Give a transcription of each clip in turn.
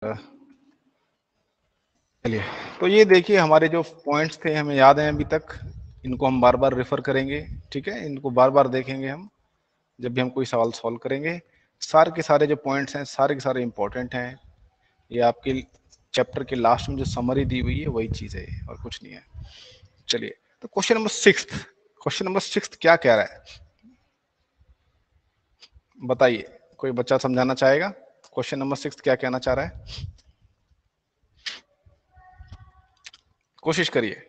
चलिए, तो ये देखिए हमारे जो पॉइंट्स थे हमें याद हैं अभी तक, इनको हम बार बार रेफर करेंगे, ठीक है, इनको बार बार देखेंगे हम जब भी हम कोई सवाल सॉल्व करेंगे। सारे के सारे जो पॉइंट्स हैं सारे के सारे इंपॉर्टेंट हैं। ये आपके चैप्टर के लास्ट में जो समरी दी हुई है वही चीज है और कुछ नहीं है। चलिए, तो क्वेश्चन नंबर सिक्स क्या कह रहा है बताइए, कोई बच्चा समझाना चाहेगा क्वेश्चन नंबर 6 क्या कहना चाह रहा है? कोशिश करिए।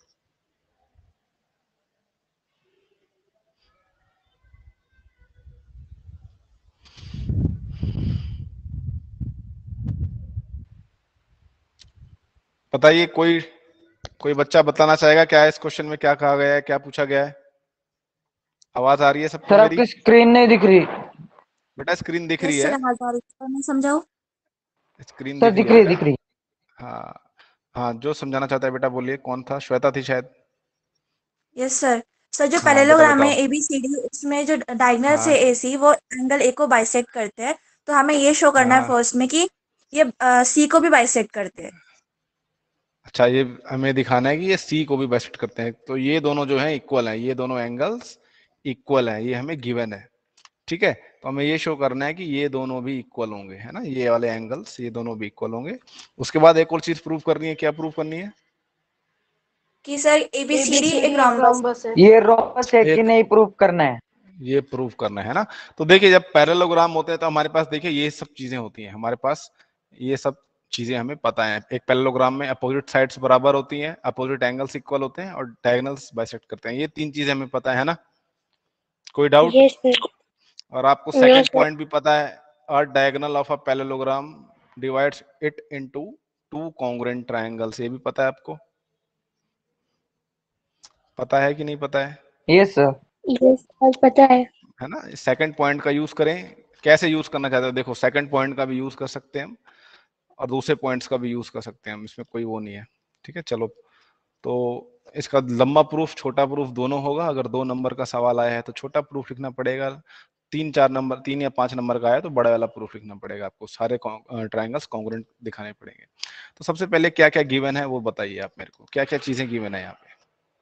बताइए, कोई बच्चा बताना चाहेगा क्या है इस क्वेश्चन में, क्या कहा गया है, क्या पूछा गया है? आवाज आ रही है सबको सर मेरी? आपकी स्क्रीन नहीं दिख रही। बेटा स्क्रीन दिख रही यस है? सर, आवाज आ रही है, मैं समझाऊं? स्क्रीन सर दिख रही दिख है रही बेटा? दिख रही। हाँ हाँ, जो समझाना चाहता है बेटा बोलिए। कौन था? श्वेता थी शायद। Yes sir. सर जो हाँ बेटा पैरेललोग्राम बताओ। है ABCD, उसमें जो डायगोनल्स है हाँ AC वो एंगल A को बाइसेक्ट करते हैं। तो हमें ये शो करना है हाँ। फर्स्ट में कि ये C को भी बाइसेक्ट करते हैं। अच्छा, ये हमें दिखाना है कि ये सी को भी बाइसेक्ट करते हैं, तो ये दोनों जो है इक्वल हैं, ये दोनों एंगल्स इक्वल हैं, ये हमें गिवन है, ठीक है। तो हमें ये शो करना है कि ये दोनों भी इक्वल होंगे, है ना, ये वाले एंगल्स ये दोनों भी इक्वल होंगे। उसके बाद एक और चीज प्रूव करनी है। क्या प्रूव करनी है? कि सर ABCD एक एक रोम्बस रोम्बस है। ये रोम्बस है कि एक नहीं प्रूव करना है। ये प्रूव करना है ना। तो देखिए, जब पैरेललोग्राम होते हैं तो हमारे पास देखिए ये सब चीजें होती हैं हमारे पास, ये सब चीजें हमें पता है। एक पैरेललोग्राम में अपोजिट साइड्स बराबर होती हैं, अपोजिट एंगल्स इक्वल होते हैं और डायगोनल्स बाइसेक्ट करते हैं, ये तीन चीजें हमें पता है ना। कोई डाउट? Yes sir. और आपको सेकंड पॉइंट भी पता है, a diagonal of a parallelogram divides it into two congruent triangles, ये भी पता है आपको? पता है कि नहीं पता है? Yes sir. यस सर, पता है ना। सेकंड पॉइंट का यूज करें, कैसे यूज करना चाहते हो? देखो, सेकंड पॉइंट का भी यूज कर सकते हैं हम और दूसरे पॉइंट्स का भी यूज कर सकते हैं हम, इसमें कोई वो नहीं है, ठीक है। चलो, तो इसका लंबा प्रूफ छोटा प्रूफ दोनों होगा। अगर 2 नंबर का सवाल आया है तो छोटा प्रूफ लिखना पड़ेगा, 3-4 नंबर 3 या 5 नंबर का आया तो बड़ा वाला प्रूफ लिखना पड़ेगा। आपको सारे ट्रायंगल्स कॉन्ग्रुएंट दिखाने पड़ेंगे। तो सबसे पहले क्या क्या गिवन है वो बताइए आप मेरे को, क्या क्या चीजें गिवन है यहाँ पे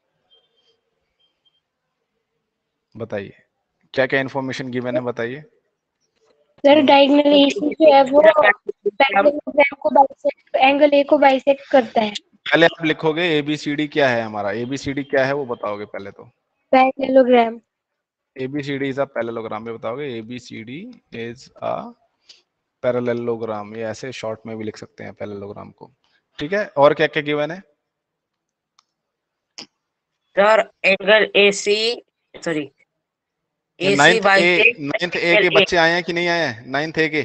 बताइए, क्या क्या इन्फॉर्मेशन गिवन है बताइए। सर। डायगोनल AC जो है वो पैरेललोग्राम को बाइसेक्ट, एंगल A को बाइसेक्ट करता है। पहले आप लिखोगे एबीसीडी क्या है, हमारा एबीसीडी क्या है वो बताओगे पहले तो। Parallelogram. ABCD is a parallelogram, में बताओगे एबीसीडी इज अ पैरेललोग्राम, ये ऐसे शॉर्ट में भी लिख सकते हैं पैरेललोग्राम को, ठीक है। और क्या क्या गिवन है? सर एंगल AC, सॉरी ये AC bisect ninth a angle के A। बच्चे आए हैं कि नहीं आए हैं? नाइन्थ ए के?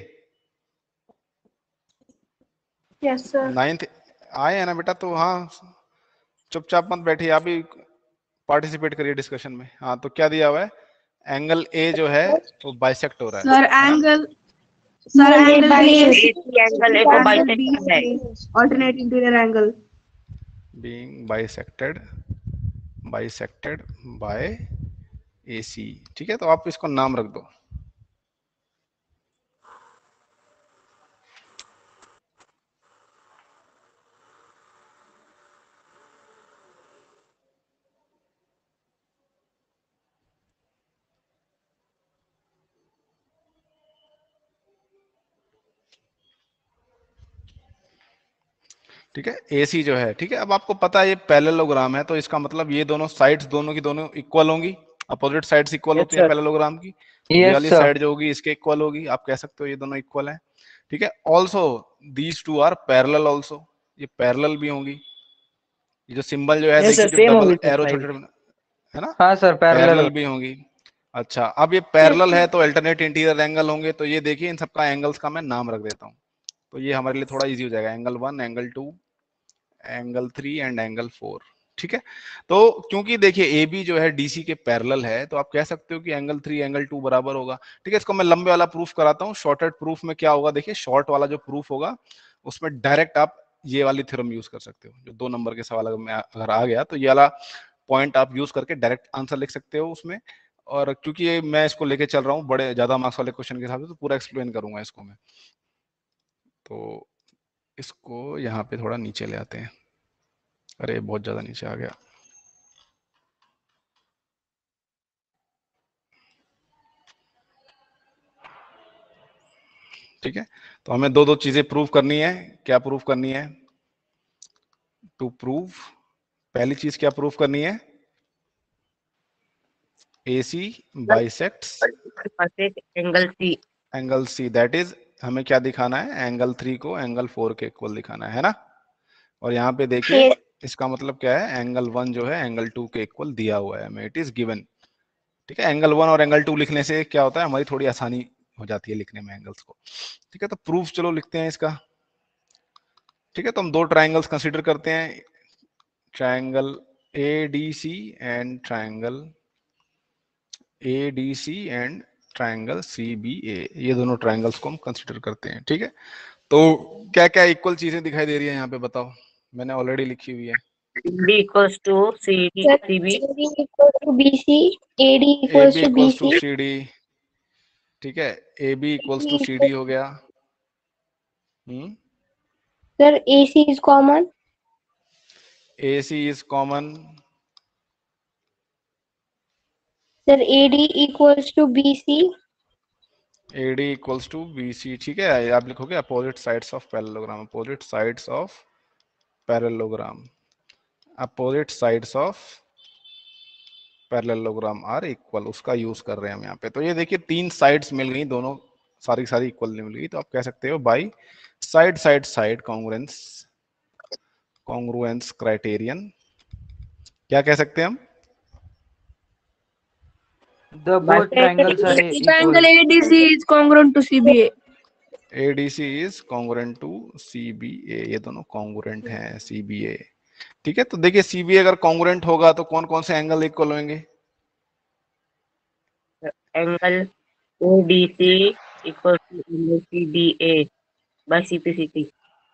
Yes sir. नाइन्थ आए हैं ना बेटा? तो हाँ, चुपचाप मत बैठिए, आप भी पार्टिसिपेट करिए डिस्कशन में। हाँ, तो क्या दिया हुआ है? एंगल ए जो है वो बाइसेक्ट हो रहा है, सर है ना? एंगल AC एंगल A को बाइसेक्ट करता है। alternate interior angle being bisected by AC, ठीक है। तो आप इसको नाम रख दो। ठीक है, AC जो है, ठीक है। अब आपको पता है ये पैरेललोग्राम है तो इसका मतलब ये दोनों साइड्स दोनों की दोनों इक्वल होंगी, अपोजिट साइड्स इक्वल होती हैं पैरेललोग्राम की। ये यस वाली सर। साइड जो होगी इसके इक्वल होगी, आप कह सकते हो ये दोनों इक्वल हैं, ठीक है। Also these two are parallel also, ये पैरेलल भी होंगी। ये जो सिंबल जो है देखिए, जो डबल एरो छोटे छोटे, है ना, हाँ सर पैरेलल। पैरेलल भी होंगी। अच्छा, अब ये पैरेलल है तो अल्टरनेट इंटीरियर एंगल होंगे, तो ये देखिए इन सबका एंगल्स का मैं नाम रख देता हूँ, तो ये हमारे लिए थोड़ा इजी हो जाएगा। Angle 1, angle 2, angle 3 and angle 4, ठीक है। तो क्योंकि देखिए ए बी जो है डीसी के पैरेलल है तो आप कह सकते हो कि एंगल 3 एंगल 2 बराबर होगा, ठीक है। इसको मैं लंबे वाला प्रूफ कराता हूँ। शॉर्टेड प्रूफ में क्या होगा, देखिए शॉर्ट वाला जो प्रूफ होगा उसमें डायरेक्ट आप ये वाली थ्योरम यूज कर सकते हो। जो 2 नंबर के सवाल अगर आ गया तो ये वाला पॉइंट आप यूज करके डायरेक्ट आंसर लिख सकते हो उसमें। और क्योंकि ये मैं इसको लेके चल रहा हूँ बड़े ज्यादा मार्क्स वाले क्वेश्चन के हिसाब से, तो पूरा एक्सप्लेन करूंगा इसको मैं। तो इसको यहाँ पे थोड़ा नीचे ले आते हैं। अरे बहुत ज्यादा नीचे आ गया। ठीक है, तो हमें दो दो चीजें प्रूव करनी है। क्या प्रूव करनी है? टू प्रूव, पहली चीज क्या प्रूव करनी है? AC bisects angle C. Angle C, that is हमें क्या दिखाना है? एंगल 3 को एंगल 4 के इक्वल दिखाना है ना। और यहाँ पे देखिए Yes. इसका मतलब क्या है? एंगल 1 जो है एंगल 2 के इक्वल दिया हुआ है हमें, इट इज गिवन। ठीक है, एंगल 1 और एंगल 2 लिखने से क्या होता है? हमारी थोड़ी आसानी हो जाती है लिखने में एंगल्स को। ठीक है, तो प्रूफ चलो लिखते हैं इसका। ठीक है, तो हम दो ट्राइंगल्स कंसीडर करते हैं, triangle ADC and triangle ADC and triangle CBA, ये दोनों ट्राइंगल्स को हम कंसीडर करते हैं। ठीक है, तो क्या क्या इक्वल चीजें दिखाई दे रही है यहाँ पे बताओ? मैंने ऑलरेडी लिखी हुई है। B equals to C D Sir, C B. CD equals to BC, AD equals AB to equals to BC, CD। ठीक है, AB equals to AC CD equals- हो गया। हम्म, Sir, AC is common. AC is common. Sir, AD equals to BC. AD equals to BC। ठीक है, आप लिखोगे opposite sides of parallelogram, opposite sides of parallelogram, opposite sides of parallelogram are equal, उसका use कर रहे हैं हम यहाँ पे। तो ये देखिए तीन साइड्स मिल गई, दोनों सारी सारी इक्वल मिल गई, तो आप कह सकते हो by side side side congruence, congruence criterion. क्या कह सकते हैं हम? The both triangles are If angle equal. ADC is congruent to CBA. ADC is congruent to CBA, ये दोनों कॉन्ग्रुएंट हैं CBA। ठीक है, तो देखिए CBA अगर कॉन्ग्रुएंट होगा तो कौन कौन से एंगल इक्वल होंगे? Angle ODC equals to angle CBA by CPCT।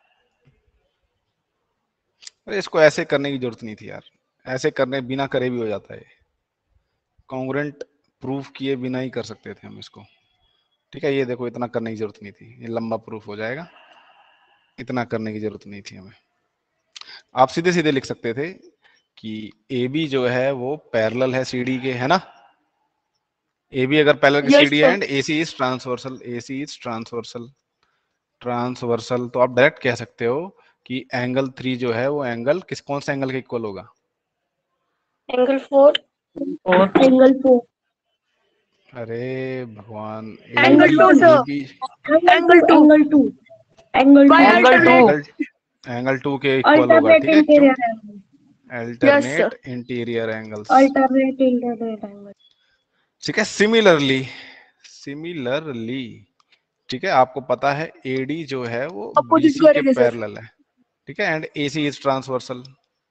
अरे इसको ऐसे करने की जरूरत नहीं थी यार, ऐसे करने बिना करे भी हो जाता है। कॉन्ग्रुएंट प्रूफ किए बिना ही कर सकते थे हम इसको। ठीक है, ये देखो इतना करने की जरूरत नहीं थी, ये लंबा प्रूफ हो जाएगा, इतना करने की जरूरत नहीं थी हमें। आप सीधे सीधे लिख सकते थे कि AB जो है वो पैरेलल है CD के, है ना। AB अगर पैरेलल के Yes, CD sir. And AC is transversal, AC is transversal, transversal, तो आप डायरेक्ट कह सकते हो कि एंगल 3 जो है वो एंगल किस कौन से एंगल के इक्वल होगा? Angle 4. और Angle 4. अरे भगवान, Angle 2, sir. AB Angle 2. Angle 2. Angle By angle 2. Angle 2 के इक्वल होगा। ठीक है, क्यों? Alternate interior angles. Alternate interior angle. ठीक है, सिमिलरली, सिमिलरली, ठीक है, आपको पता है AD जो है वो Opposite BC के करेंगे, sir. पैरेलल है। ठीक है, एंड AC इज ट्रांसवर्सल,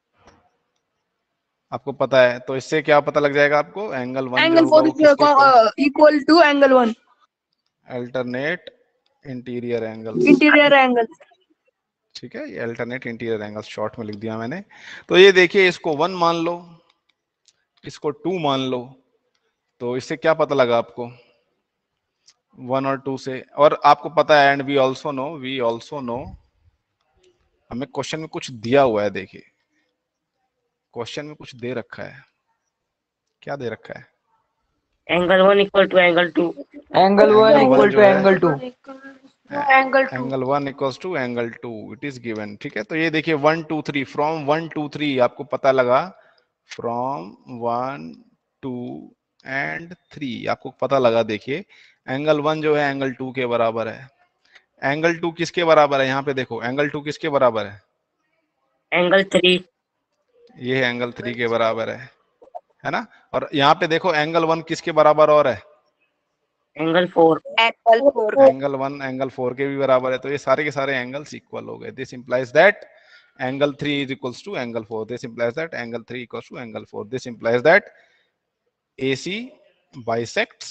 आपको पता है। तो इससे क्या पता लग जाएगा आपको? एंगल 1 जो Angle होगा 4 वो is किसके equal to angle 1. Alternate interior angles. Interior angle. ठीक है, ये अल्टरनेट इंटीरियर एंगल्स शॉर्ट में लिख दिया मैंने। तो ये देखिए इसको 1 मान लो, इसको 2 मान लो, तो इससे क्या पता लगा आपको? 1 और 2 से। और आपको पता है, एंड वी ऑल्सो नो, हमें क्वेश्चन में कुछ दिया हुआ है। देखिए क्वेश्चन में कुछ दे रखा है, क्या दे रखा है? Angle 1 equal to angle 2। Angle 1 Angle equal one to जो है, angle 2. Angle 1 equals to angle 2, it is given. ठीक है, तो ये देखिए 1 2 3, फ्रॉम 1 2 3 आपको पता लगा, फ्रॉम 1 2 एंड 3 आपको पता लगा। देखिए एंगल 1 जो है एंगल 2 के बराबर है, एंगल 2 किसके बराबर है? यहाँ पे देखो एंगल 2 किसके बराबर है? एंगल 3। ये एंगल 3 के बराबर है ना। और यहाँ पे देखो एंगल 1 किसके बराबर और है? एंगल 4। एंगल 1 एंगल 4 के भी बराबर है। तो ये सारे के सारे एंगल्स इक्वल हो गए। This implies that angle 3 is equals to angle 4. This implies that angle 3 equals to angle 4. This implies that AC bisects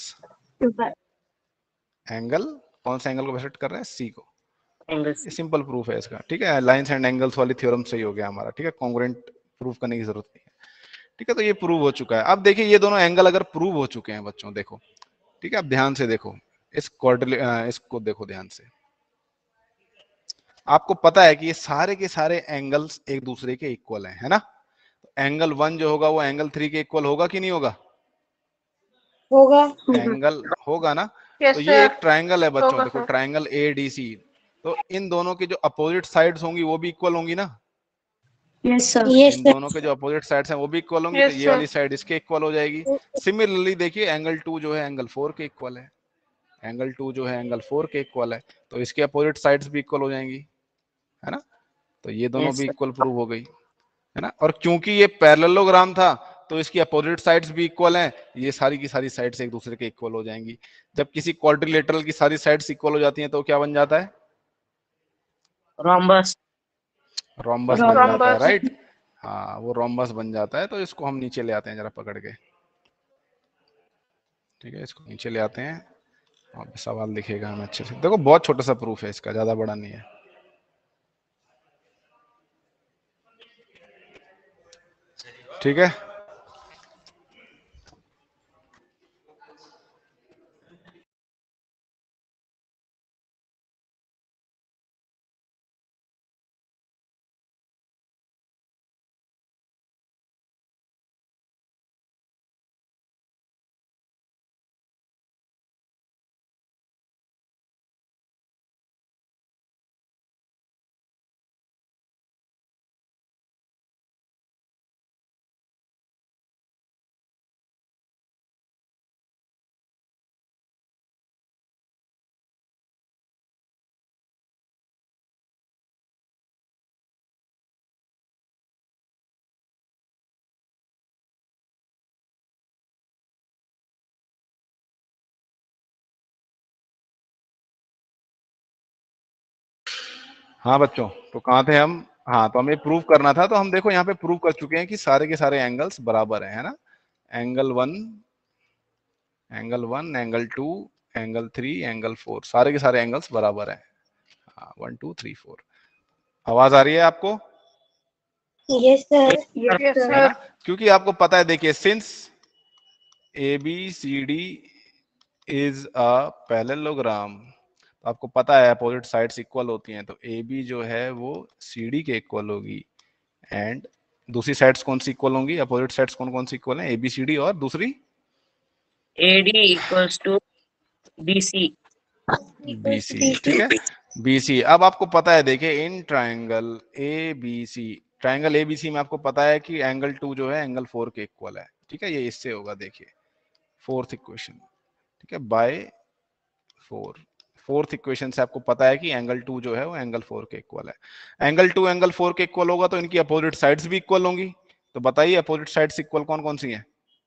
angle, कौन सा एंगल को बाइसेक्ट कर रहे हैं? C को। एंगल ये सिंपल प्रूफ है इसका। ठीक है, लाइंस एंड एंगल्स वाली थ्योरम सही हो गया हमारा। ठीक है, कॉन्ग्रुएंट प्रूफ करने की जरूरत नहीं है। ठीक है, तो ये प्रूव हो चुका है। अब देखिए ये दोनों एंगल अगर प्रूव हो चुके हैं बच्चों, देखो ठीक है, अब ध्यान से देखो इस क्वाड्रिल, इसको देखो ध्यान से। आपको पता है कि ये सारे के सारे एंगल्स एक दूसरे के इक्वल हैं, है ना? एंगल 1 जो होगा वो एंगल 3 के इक्वल होगा कि नहीं होगा? होगा। एंगल होगा ना? Yes, तो ये एक sir. ट्रायंगल है बच्चों, होगा, देखो sir. Triangle ADC। तो इन दोनों की जो अपोजिट साइड्स होंगी वो भी इक्वल होंगी ना? Yes, sir. Yes in sir. दोनों के जो अपोजिट साइड्स हैं वो भी इक्वल होंगी, तो Yes, ये वाली sir. साइड इसके इक्वल हो जाएगी। सिमिलरली देखिए एंगल 2 जो है एंगल 4 के इक्वल है, एंगल 2 जो है एंगल 4 के इक्वल है, तो इसके अपोजिट साइड्स भी इक्वल हो जाएंगी, है ना? तो ये दोनों Yes, भी sir. इक्वल प्रूव हो गई, है ना? और क्योंकि ये पैरेललोग्राम था तो इसकी अपोजिट साइड्स भी इक्वल हैं, ये सारी की सारी साइड्स एक दूसरे के इक्वल हो जाएंगी। जब किसी क्वाड्रिलेटरल की सारी साइड्स इक्वल हो जाती हैं तो क्या बन जाता है? Rhombus. रोम्बस बन जाता है, Rhombus. राइट? हाँ, वो रोम्बस बन जाता है। तो इसको हम नीचे ले आते हैं जरा पकड़ के, ठीक है? इसको नीचे ले आते हैं और सवाल दिखेगा हमें अच्छे से। देखो बहुत छोटा सा प्रूफ है इसका, ज्यादा बड़ा नहीं है। ठीक है, हाँ बच्चों, तो कहाँ थे हम? हाँ, तो हमें प्रूव करना था, तो हम देखो यहाँ पे प्रूव कर चुके हैं कि सारे के सारे एंगल्स बराबर है ना? Angle 1, angle 1, angle 2, angle 3, angle 4, सारे के सारे एंगल्स बराबर है। हाँ, 1 2 3 4। आवाज आ रही है आपको? Yes sir. Yes, Yes, है ना? sir. क्योंकि आपको पता है, देखिए since ABCD is a parallelogram, तो आपको पता है अपोजिट साइड्स इक्वल होती हैं, तो AB जो है वो CD के इक्वल होगी, एंड दूसरी साइड्स कौन सी इक्वल होंगी? अपोजिट साइड्स कौन कौन सी इक्वल हैं? ABCD और दूसरी AD equals to BC. BC, ठीक है? BC। अब आपको पता है, देखिए in triangle ABC, triangle ABC में आपको पता है कि एंगल 2 जो है एंगल 4 के इक्वल है, ठीक है? ये इससे होगा, देखिए फोर्थ इक्वेशन, ठीक है? बाय 4, फोर्थ इक्वेशन से आपको पता है कि एंगल 2 जो है वो एंगल 4 के इक्वल है। एंगल 2 एंगल 4 के इक्वल होगा तो इनकी अपोजिट साइड्स भी इक्वल होंगी। तो बताइए अपोजिट साइड्स इक्वल कौन कौन सी हैं?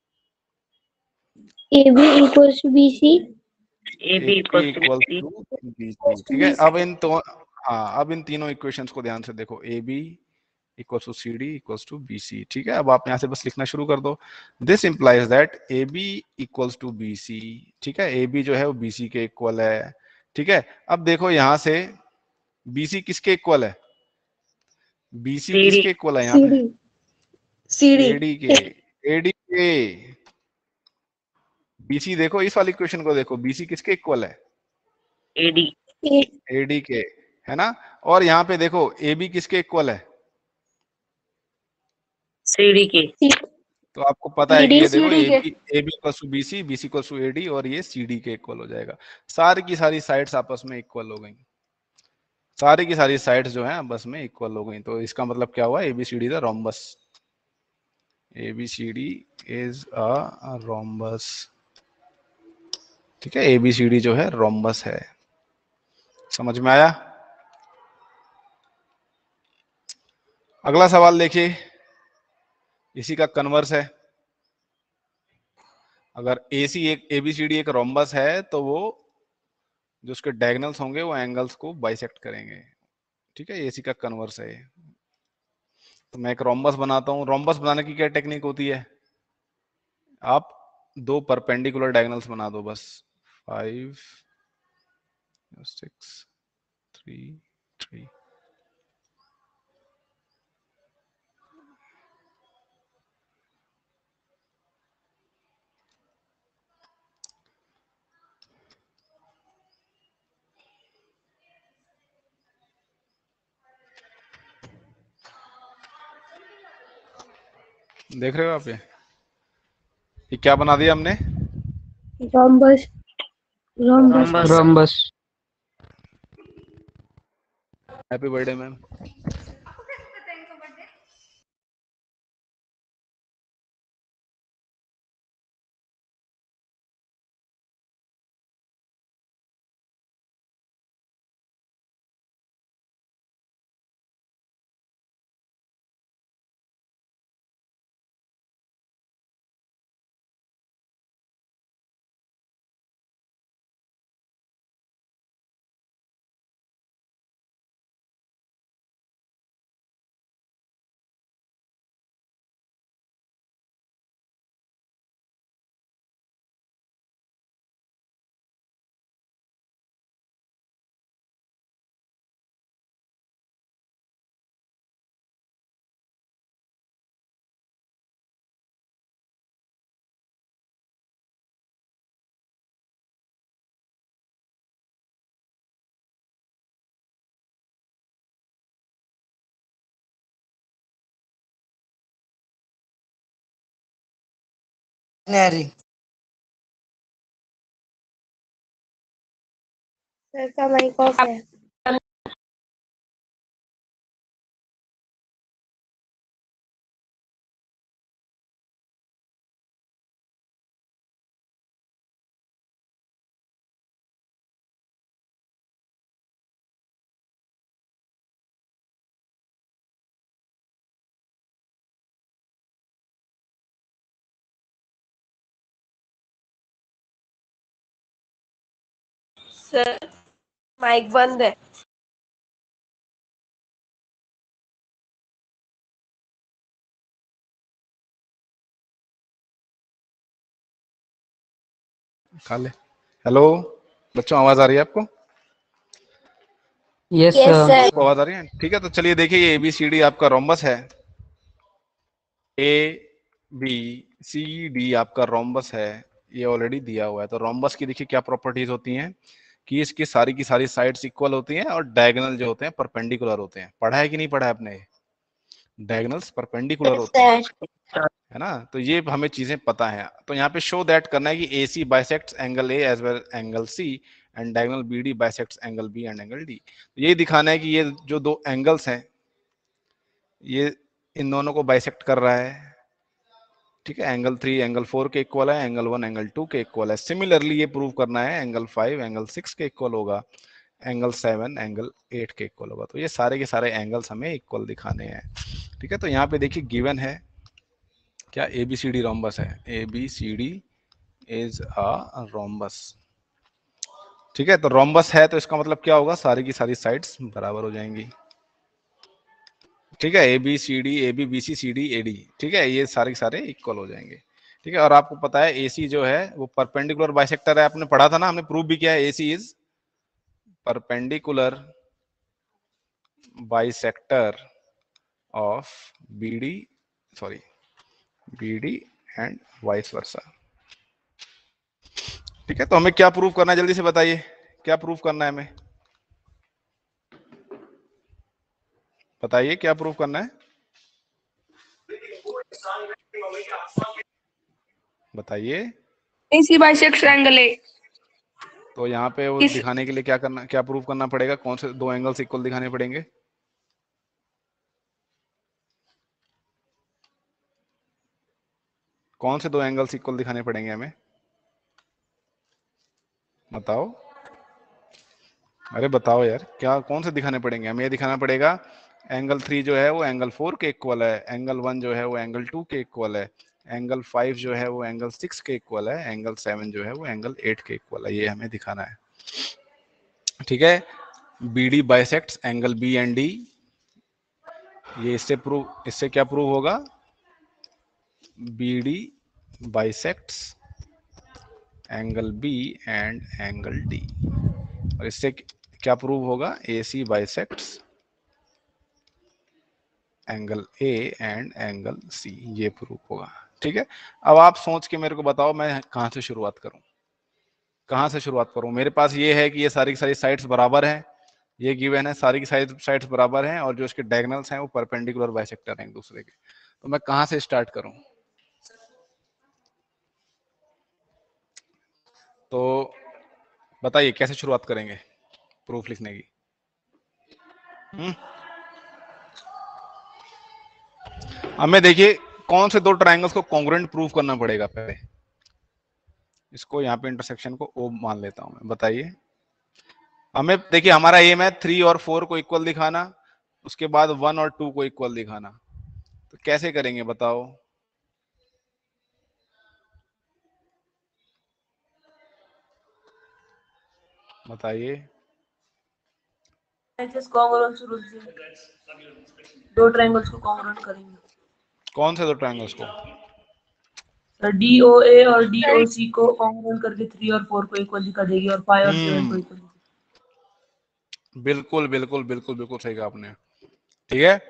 A B equals to B C. AB A equals to equal BC. To BC, ठीक है? अब इन तो हाँ, अब इन तीनों इक्वेशंस को ध्यान से देखो, A B equals to C D equals to B C, ठीक है? अब आप यहाँ से बस लिखना शुरू कर दो। This implies that A B equals to B C, ठीक है? ए बी जो है वो बी सी के इक्वल है, ठीक है? अब देखो यहाँ से बी सी किसके इक्वल है? B C CD. किसके इक्वल है यहाँ पे? CD. एडी के, एडी के। बीसी देखो, इस वाली इक्वेशन को देखो, बीसी किसके इक्वल है? AD. एडी के, है ना? और यहाँ पे देखो ए बी किसके इक्वल है? CD के. तो आपको पता है कि ये देखो CD ए के. B equal to BC, BC equal to AD, और ये सी डी के इक्वल हो जाएगा। सारी की सारी साइड्स आपस में इक्वल हो गई, सारी की सारी साइड्स जो है आपस में इक्वल हो गई। तो इसका मतलब क्या हुआ? ABCD the rhombus, ABCD is a rhombus, ठीक है? एबीसीडी जो है रोम्बस है। समझ में आया? अगला सवाल देखिए, इसी का कन्वर्स है। अगर एसी एक एबीसीडी एक रोम्बस है तो वो जो उसके डायगोनल्स होंगे वो एंगल्स को बाइसेक्ट करेंगे, ठीक है? एसी का कन्वर्स है। तो मैं एक रोम्बस बनाता हूँ। रोम्बस बनाने की क्या टेक्निक होती है? आप दो परपेंडिकुलर डायगोनल्स बना दो बस, 5 6 3 3। देख रहे हो आप ये क्या बना दिया हमने? rhombus, rhombus, Rhombus. rhombus, happy birthday ma'am. Sir का माइक ऑफ है। सर माइक बंद है। खा ले। हेलो बच्चों, आवाज आ रही है आपको? yes Yes, sir, sir. आवाज आ रही है? ठीक है, तो चलिए देखिए, ये ABCD आपका रोम्बस है। ABCD आपका रोम्बस है, ये ऑलरेडी दिया हुआ है। तो रोम्बस की देखिए क्या प्रॉपर्टीज होती हैं कि इसकी सारी की सारी साइड्स इक्वल होती हैं और डायगोनल जो होते हैं परपेंडिकुलर होते हैं। पढ़ा है कि नहीं पढ़ा है आपने? डायगोनल्स परपेंडिकुलर होते हैं, है ना? तो ये हमें चीजें पता है। तो यहाँ पे शो दैट करना है कि AC bisects angle A as well angle C and diagonal BD bisects angle B and angle D। तो ये दिखाना है कि ये जो दो एंगल्स हैं ये इन दोनों को बाइसेक्ट कर रहा है। ठीक है, एंगल 3 एंगल 4 के इक्वल है, एंगल 1 एंगल 2 के इक्वल है। सिमिलरली ये प्रूव करना है एंगल 5 एंगल 6 के इक्वल होगा, एंगल 7 एंगल 8 के इक्वल होगा। तो ये सारे के सारे एंगल्स हमें इक्वल दिखाने हैं। ठीक है, तो यहाँ पे देखिए गिवन है क्या ABCD रोम्बस है। ABCD is a rhombus. ठीक है, तो रोम्बस है तो इसका मतलब क्या होगा, सारी की सारी साइड्स बराबर हो जाएंगी। ठीक है, ABCD AB BC CD AD, ठीक है, ये सारे के सारे इक्वल हो जाएंगे। ठीक है, और आपको पता है AC जो है वो परपेंडिकुलर बाइसेक्टर है। आपने पढ़ा था ना, हमने प्रूव भी किया है AC is perpendicular bisector of BD and vice versa. ठीक है, तो हमें क्या प्रूव करना है, जल्दी से बताइए क्या प्रूव करना है हमें, बताइए क्या प्रूव करना है, बताइए। AC bisects angle A। तो यहाँ पे वो दिखाने के लिए क्या करना, क्या प्रूव करना पड़ेगा, कौन से दो एंगल्स इक्वल दिखाने पड़ेंगे? कौन से दो एंगल्स इक्वल दिखाने पड़ेंगे हमें, बताओ। अरे बताओ यार, क्या कौन से दिखाने पड़ेंगे? हमें ये दिखाना पड़ेगा एंगल 3 जो है वो एंगल 4 के इक्वल है, एंगल 1 जो है वो एंगल 2 के इक्वल है, एंगल 5 जो है वो एंगल 6 के इक्वल है, एंगल 7 जो है वो एंगल 8 के इक्वल है। ये हमें दिखाना है। ठीक है, BD bisects angle B and D, ये इससे क्या प्रूव होगा, BD bisects angle B and angle D। और इससे क्या प्रूव होगा, AC bisects angle A and angle C, ये प्रूव होगा। ठीक है, अब आप सोच के मेरे को बताओ मैं कहां से शुरुआत करूं, कहां से शुरुआत करूं? मेरे पास ये है कि ये सारी की सारी साइड्स बराबर हैं, ये गिवन है, सारी की साइड्स बराबर हैं, और जो इसके डायगोनल्स हैं वो परपेंडिकुलर बाइसेक्टर हैं एक दूसरे के। तो मैं कहां से स्टार्ट करूं? तो बताइए कैसे शुरुआत करेंगे प्रूफ लिखने की? हमें देखिए कौन से दो ट्राइंगल्स को कॉन्ग्रुएंट प्रूफ करना पड़ेगा पहले। इसको यहाँ पे इंटरसेक्शन को O मान लेता हूं मैं। बताइए, हमें देखिए हमारा एम है 3 और 4 को इक्वल दिखाना, उसके बाद 1 और 2 को इक्वल दिखाना। तो कैसे करेंगे बताओ? बताइए। दो ट्रायंगल्स को कॉन्ग्रुएंट करेंगे कौन से दो ट्राइंगल्स को? सर। DOA और DOC को कॉन्ग्रुएंट करके 3 और 4 को इक्वल दिखा देगी और 5 और 7 को इक्वल। बिल्कुल बिल्कुल बिल्कुल बिल्कुल सही कहा आपने। ठीक है,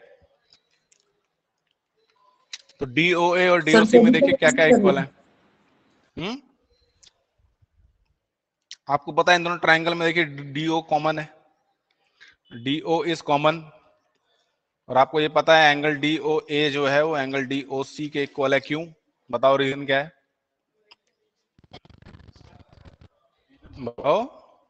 तो DOA और DOC में देखिए क्या क्या इक्वल है। आपको पता है इन दोनों ट्राइंगल में देखिए DO कॉमन है, DO इज कॉमन। और आपको ये पता है एंगल DOA जो है वो एंगल DOC के इक्वल है। क्यों? बताओ रीजन क्या है? बताओ।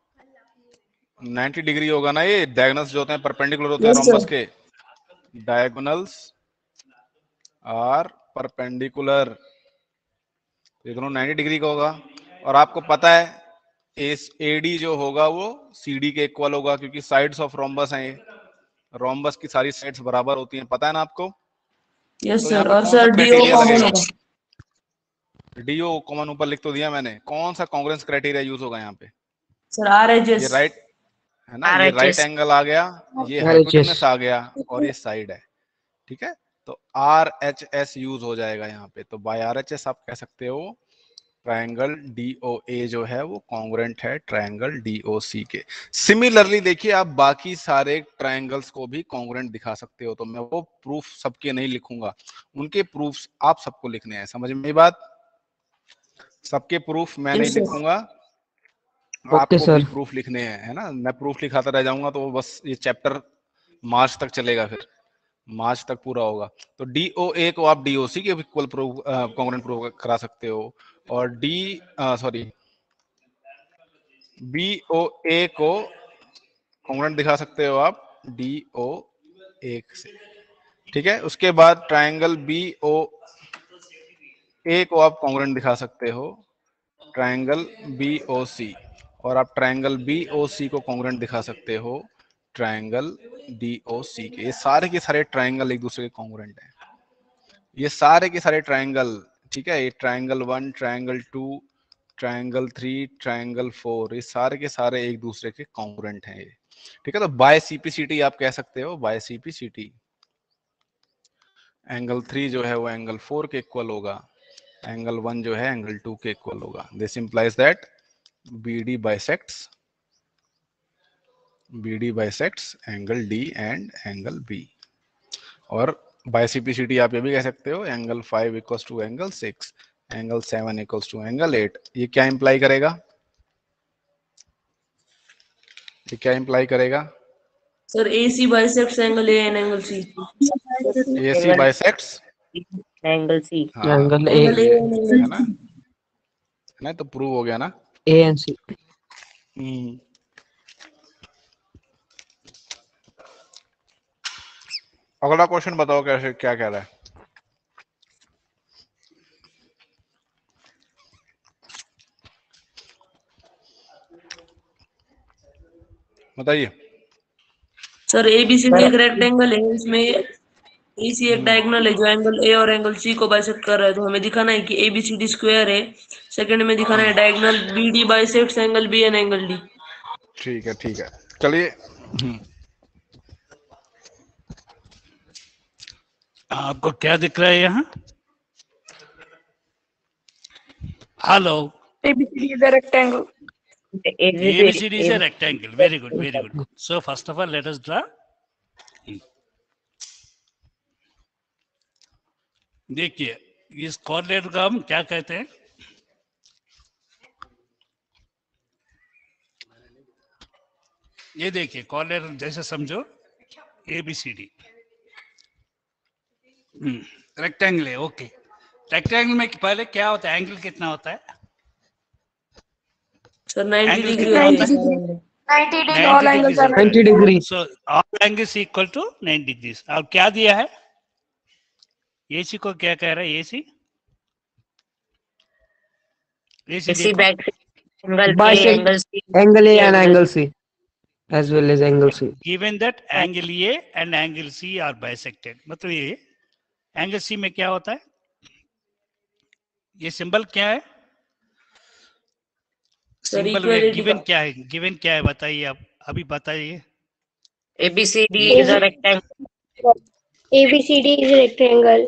90 डिग्री होगा ना, ये डायगोनल्स जो होते हैं परपेंडिकुलर होते हैं रोम्बस के। डायगोनल्स आर परपेंडिकुलर, ये दोनों 90 डिग्री का होगा। और आपको पता है इस AD जो होगा वो CD के इक्वल होगा, क्योंकि साइड्स ऑफ रोम्बस हैं ये। रोम्बस की सारी साइड्स बराबर होती हैं, पता है ना आपको? यस तो सर। यहाँ पे और कौन सा सर DO क्राइटेरिया कॉमन लगेगा? होगा। DO कॉमन ऊपर लिख तो दिया मैंने। कौन सा कांग्रुएंस क्राइटेरिया यूज होगा यहाँ पे? सर ये RHS। राइट है ना, ये राइट RHS एंगल आ गया, ये RHS। हाइपोटेनस आ गया और ये साइड है। ठीक है, तो RHS यूज हो जाएगा यहाँ पे। तो बाय RHS आप कह सकते हो ट्रायंगल DOA जो है वो कॉन्ग्रुएंट है ट्रायंगल DOC के। सिमिलरली देखिए आप बाकी सारे ट्रायंगल्स को भी कॉन्ग्रुएंट दिखा सकते हो। तो मैं वो प्रूफ सबके नहीं लिखूंगा, उनके प्रूफ्स आप सबको लिखने हैं। समझ में ये बात? सबके प्रूफ मैं नहीं लिखूंगा, ओके आपको भी सर। प्रूफ लिखने हैं, है ना। मैं प्रूफ लिखाता रह जाऊंगा तो बस ये चैप्टर मार्च तक चलेगा, फिर मार्च तक पूरा होगा। तो DOA को आप DOC के इक्वल प्रूफ कॉन्ग्रुएंट प्रूफ करा सकते हो, और BOA को कॉन्ग्रुएंट दिखा सकते हो आप DOA से। ठीक है, उसके बाद ट्रायंगल BOA को आप कॉन्ग्रुएंट दिखा सकते हो ट्रायंगल BOC, और आप ट्रायंगल BOC को कॉन्ग्रुएंट दिखा सकते हो ट्रायंगल DOC के। ये सारे के सारे ट्रायंगल एक दूसरे के कॉन्ग्रुएंट हैं, ये सारे के सारे ट्रायंगल। ठीक है, ये ट्रायंगल 1, ट्रायंगल 2, ट्रायंगल 3, ट्रायंगल 4, ये सारे के सारे एक दूसरे के कॉन्ग्रुएंट हैं ये। ठीक है, तो बाय CPCT आप कह सकते हो, बाय CPCT एंगल 3 जो है वो एंगल 4 के इक्वल होगा, एंगल 1 जो है एंगल 2 के इक्वल होगा। This implies that BD bisects angle D and angle B। और बाय CPCT आप ये भी कह सकते हो angle 5 equals to angle 6, angle 7 equals to angle 8। ये क्या इंप्लाई करेगा? ये क्या इंप्लाई करेगा? Sir AC bisects angle A and angle C। AC bisects angle C। हाँ एंगल तो A ये है ना, तो प्रूव हो गया ना। And C। अगला क्वेश्चन बताओ कैसे, क्या कह रहा है? बताइए। सर ABCD एक रेक्टेंगल है, इसमें AC एक डायगोनल है जो एंगल A और एंगल C को बाइसेक्ट कर रहा है। तो हमें दिखाना है कि ABCD स्क्वायर है। सेकंड में दिखाना है diagonal BD bisects angle B and angle D। ठीक है ठीक है, चलिए। आपको क्या दिख रहा है यहाँ? Hello. ABCD is a rectangle. ABCD is a rectangle. Very good, very good. So first of all, let us draw. देखिए इस कोऑर्डिनेट को हम क्या कहते हैं? ये देखिए कोऑर्डिनेट जैसे समझो ABCD। रेक्टेंगल है, ओके। रेक्टेंगल में पहले क्या होता है, एंगल कितना होता है? सर 90 एंगल डिग्री कितना होती होता है। है? 90 degree 90 all angles degree are होता है। 90 degree. So all angles equal to 90 degree. और क्या दिया है? एसी को क्या कह रहा है? एसी AC देखो, back angle A, Bisect angle C, angle A and angle C as well as angle C. Given that angle A and angle C are bisected, मतलब ये एंगल सी में क्या होता है? ये सिंबल क्या है? सर सिंबल इक्वलिटी गिवन क्या है? गिवन क्या है बताइए आप, अभी बताइए। ABCD ये is a rectangle. ABCD is a rectangle.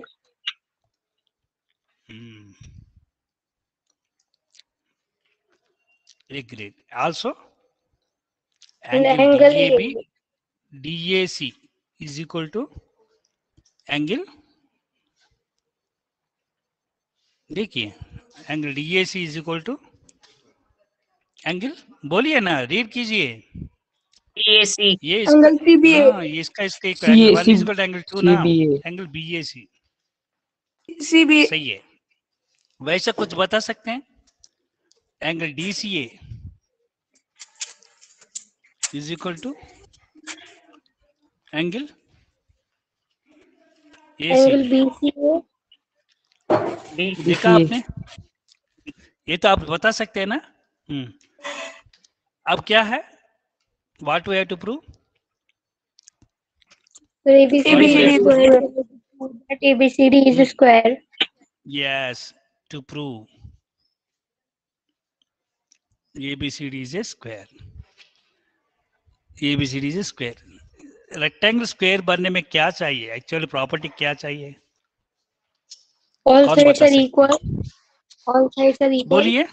Great. Also And angle angle DAB A. DAC is equal to angle, देखिए angle DAC is equal to angle, बोलिए ना, रीड कीजिए। BAC. ये Angle CBA. हाँ, ये इसका angle CA, 1 is equal to angle 2 ना, CBA. Angle BAC CBA. सही है। वैसा कुछ बता सकते हैं? Angle DCA is equal to angle Angle AC, BCA. देखा DCA. आपने? ये तो आप बता सकते हैं ना। अब क्या है? What we have to prove? So ABCD is that ABCD is a square. Yes, to prove ABCD is a square. ABCD is a square. Rectangle square बनने में क्या चाहिए? एक्चुअली प्रॉपर्टी क्या चाहिए? All कौन sides बता are सकते equal. हैं? All sides are equal. बोलिए।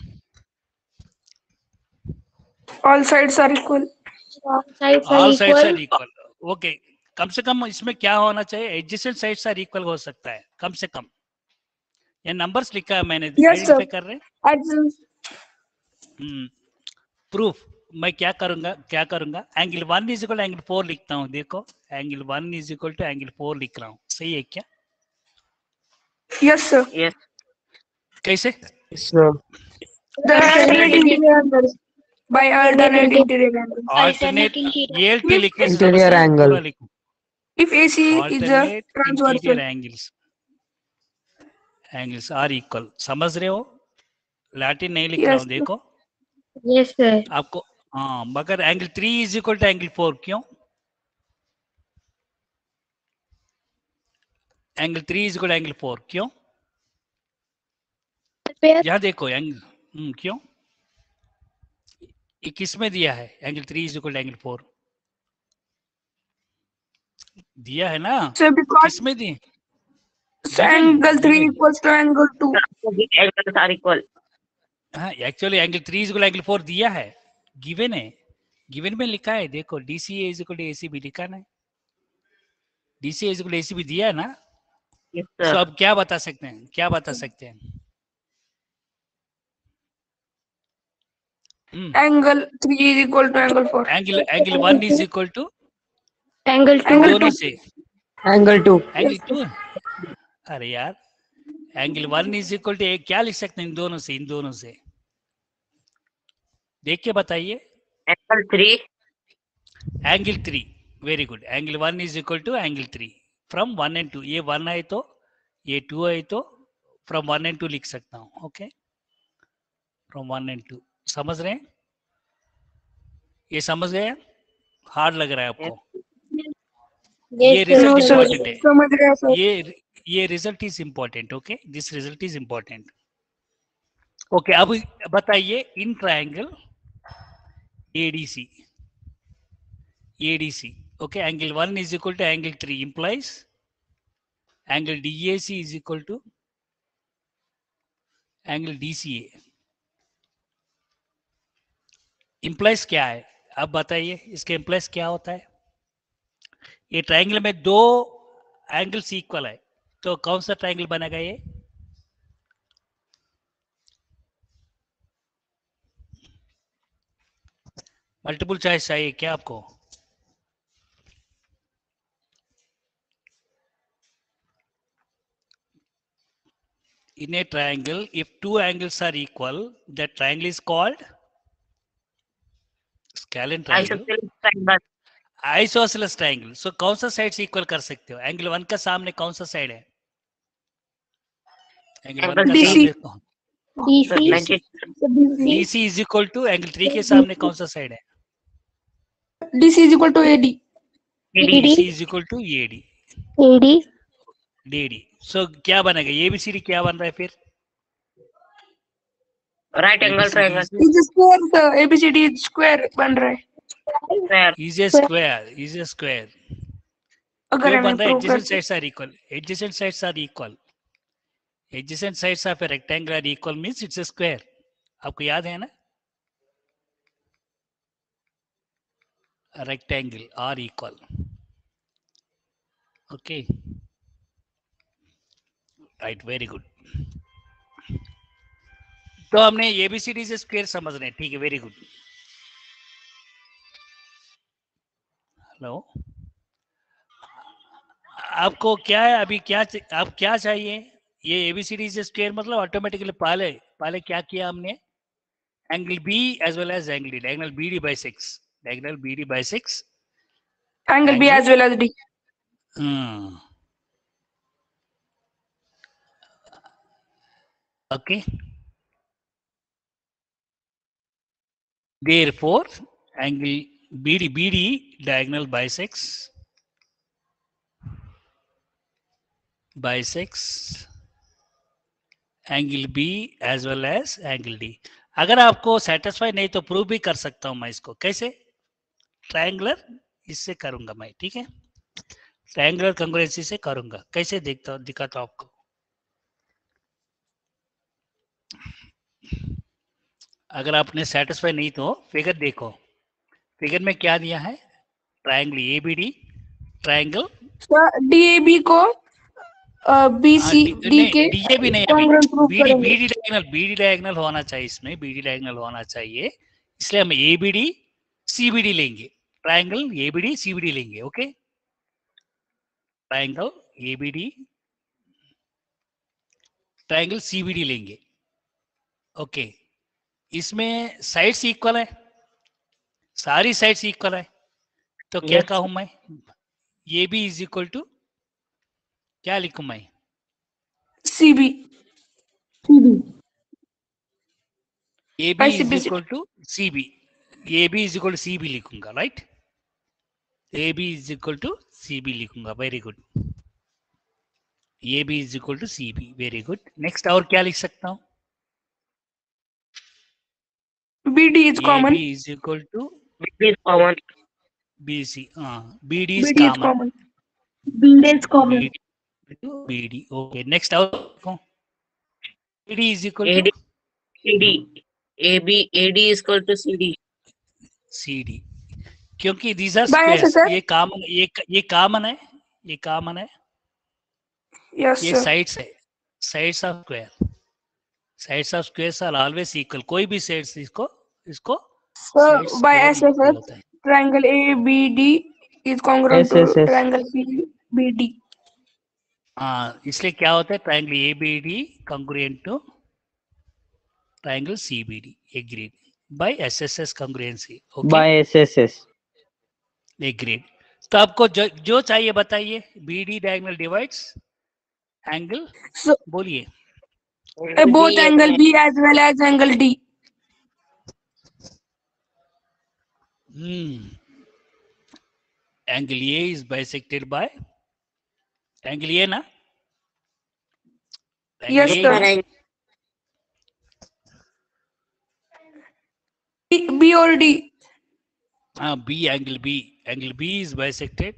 All sides are equal. All sides are all sides are equal. Equal, okay. कम से कम इसमें क्या होना चाहिए? एडजेसेंट साइड्स आर इक्वल हो सकता है कम से कम। ये नंबर्स लिखा है मैंने, आइडेंटिफाई कर रहे हैं। प्रूफ मैं क्या करूंगा angle 1 is equal to angle 4 लिखता हूं। देखो angle 1 is equal to angle 4 लिख रहा हूं, सही है क्या? Yes, sir. Yes. कैसे? So By alternate interior angle. Alternate, ये टी लिखने से Interior समझते हैं? angle. पूरा लिखो, If AC is a alternate transversal. Interior angles are equal. समझ रहे हो? लैटिन नहीं लिख रहा हूं, Yes. देखो Yes, sir. आपको। हाँ, मगर angle 3 is equal to angle 4 क्यों? Angle 3 is equal to angle 4 क्यों? यहां देखो एंगल, क्यों? ये किस में दिया है? Angle 3 is equal to angle 4 दिया है ना? So because किस में दी? angle 3 equals to angle 2. Angles are equal. हाँ, actually angle 3 is equal to angle 4 दिया है, गिवन है। गिवन में लिखा है, देखो DCA is equal to ACB लिखा ना, DCA is equal to ACB दिया है ना। Yes, तो sir. अब क्या बता सकते हैं? क्या बता सकते हैं? Angle 3 is equal to angle 4. Angle 1 is equal to Angle 2. दोनों से angle 2. एंगल 2। अरे यार, एंगल 1 इज इक्वल टू क्या लिख सकते हैं इन दोनों से? इन दोनों से देख के बताइए। Angle 3. Angle 3, very good. Angle 1 is equal to angle 3 from 1 and 2। ये 1 है तो ये 2 है तो फ्रॉम 1 एंड 2 लिख सकता हूं, ओके, फ्रॉम 1 एंड 2। समझ रहे हैं? ये समझ गए? हार्ड लग रहा है आपको? ये रिजल्ट इंपॉर्टेंट है। समझ रहे सर. ये result is important, okay, this result is important. Okay, अब बताइए in triangle ADC, okay, angle 1 is equal to angle 3 implies angle DAC is equal to angle DCA। Implies क्या है? अब बताइए इसके इंप्लाइज क्या होता है? ये ट्रायंगल में दो एंगल्स इक्वल है, तो कौन सा ट्रायंगल बनेगा? ये मल्टीपल चॉइस चाहिए क्या आपको? in a triangle, if two angles are equal, that triangle is called scalene triangle. Isosceles triangle. Isosceles triangle. So कौन सा साइड से इक्वल कर सकते हो? एंगल 1 का सामने कौन सा साइड है? एंगल 1 का DC. सामने कौन? So, DC. 90. So DC. DC is equal to angle 3 के सामने कौन सा साइड है? DC is equal to AD. DC is equal to AD. AD. DD. So क्या बनेगा? ABCD क्या बन रहा है फिर? Right angle triangle. Is square. The ABCD is square बन रहा है. Square. Is a square. Is a square. अगर क्यों हमें बन रहा है? prove एडजेसेंट करते sides are equal. Adjacent sides are equal. Adjacent sides of a rectangle are equal means it's a square. आपको याद है ना? Rectangle are equal. Okay, right, very good. तो हमने एबीसीडी से स्क्वायर समझ रहे हैं. ठीक है, वेरी गुड. हेलो, आपको क्या है अभी? आप क्या चाहिए? ये एबीसीडी से स्क्वायर मतलब ऑटोमेटिकली पहले क्या किया हमने? Angle B as well as angle D. Diagonal BD by 6. Diagonal BD by 6. angle B as well as D. Okay. Therefore, angle BD diagonal bisects angle B as well as angle D. अगर आपको satisfy नहीं तो prove भी कर सकता हूं मैं इसको. कैसे? ट्रायंगुलर इससे करूंगा मैं. ठीक है, ट्रायंगुलर कंग्रुएंसी से करूंगा. कैसे दिखाता हूं आपको. अगर आपने सेटिस्फाई नहीं तो फिगर देखो. फिगर में क्या दिया है? ट्रायंगल एबीडी, ट्रायंगल DAB को BCD के डीएबी नहीं, congruent prove करेंगे. बीडी डायगोनल होना चाहिए. इसमें बीडी डायगोनल होना चाहिए, इसलिए हम एबीडी सीबीडी लेंगे. ट्रायंगल एबीडी सीबीडी लेंगे. Okay, triangle ABD triangle CBD लेंगे. ओके, इसमें साइड्स इक्वल है, सारी साइड्स इक्वल है. तो क्या Yes. कहूं मैं? ये भी इज इक्वल टू क्या लिखूं मैं? CB. A B is equal to C B. A B is equal to C B लिखूंगा. Right, A B is equal to C B लिखूंगा. Very good. A B is equal to C B. Very good. Next और क्या लिख सकता हूं? BD is common. AB is equal to BD is common. BC. BD is BD is common. common. BD is common. BD. Okay. Next out. BD is equal AD. to CD. AD is equal to CD. CD. क्योंकि these are By squares. SSR? ये common ये common है. ये common है. Yes, ये sir. Sides है. Sides of square. Sides of squares are always equal. कोई भी साइड्स इसको So sides by square SSS, equal होता है. triangle ABD is congruent to SSS. triangle BD. इसलिए क्या होता है? Triangle ABD congruent to triangle CBD. Agreed by SSS congruency. Okay, by SSS. Agreed. तो आपको जो चाहिए बताइए. BD diagonal divides angle. So बोलिए. both angle B as well as angle D. Angle A is bisected by angle A ना. Yes, Angle A sir. B or D. B angle B is bisected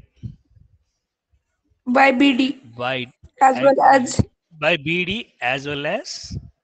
By BD by as well as by BD as well as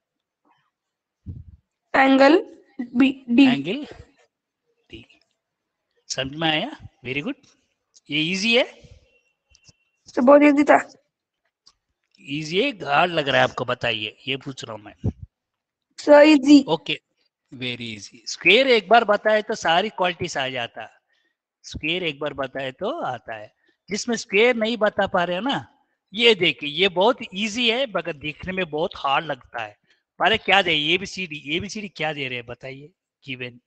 angle BD. Angle D. समझ में आया? Very good. ये easy है. So बहुत easy था. Easy है, hard लग रहा है आपको? बताइए, ये पूछ रहा हूं मैं. So easy. Okay, very easy. Square एक बार बताए तो सारी क्वालिटीज आ जाता है. स्क्वायर एक बार बताए तो आता है. जिसमें स्क्वायर नहीं बता पा रहे हो ना, ये देखिए ये बहुत इजी है मगर देखने में बहुत हार्ड लगता है। पहले क्या दे एबीसीडी क्या दे रहे हैं बताइए। Given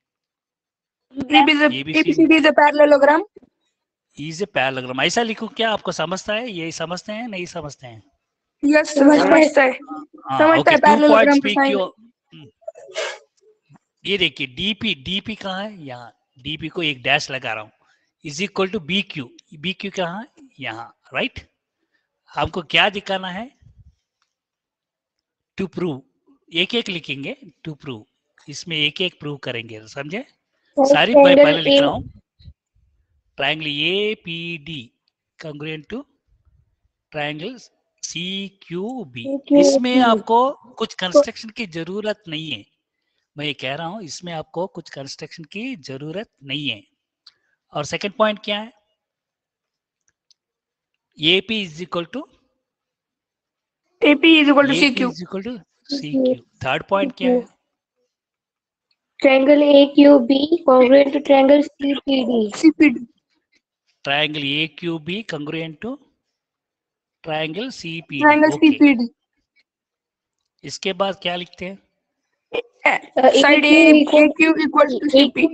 ABCD is a parallelogram. Is a parallelogram ऐसा लिखूं क्या? आपको समझता है? ये समझते हैं नहीं समझते हैं? Yes, समझता है हाँ समझता ओके है 2 parallelogram पॉइंट्स पे पी sign। क्यू। ये देखिए डीपी कहाँ है? यहाँ डीपी को एक डैश लगा रहा हूँ is equal to B Q कहाँ है? यहाँ राइट। हमको क्या दिखाना है? टू प्रूव एक एक लिखेंगे टू प्रूव इसमें एक एक प्रूव करेंगे समझे। सारी मैं Triangle पहले लिख A- रहा हूँ triangle A P D congruent to triangle C Q B. इसमें आपको कुछ कंस्ट्रक्शन की जरूरत नहीं है। मैं ये कह रहा हूं इसमें आपको कुछ कंस्ट्रक्शन की जरूरत नहीं है। और सेकंड पॉइंट क्या है? AP is equal to AP is equal to AP CQ. Is equal to CQ। Third point क्या है? Triangle AQB congruent to triangle CPD. Triangle AQB congruent to triangle CPD। Triangle okay CPD. इसके बाद क्या लिखते हैं? Side AQ equals to CP.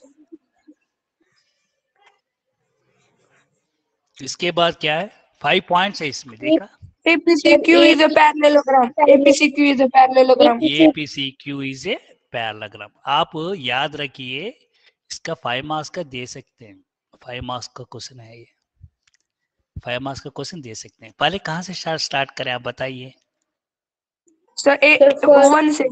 इसके बाद क्या है? 5 पॉइंट्स है इसमें देखा। APCQ is a parallelogram. APCQ is a parallelogram. APCQ is a parallelogram. आप याद रखिए इसका 5 मार्क्स का दे सकते हैं। 5 मार्क्स का क्वेश्चन है ये। 5 मार्क्स का क्वेश्चन दे सकते हैं। पहले कहाँ से स्टार्ट करें आप बताइए। So A1 से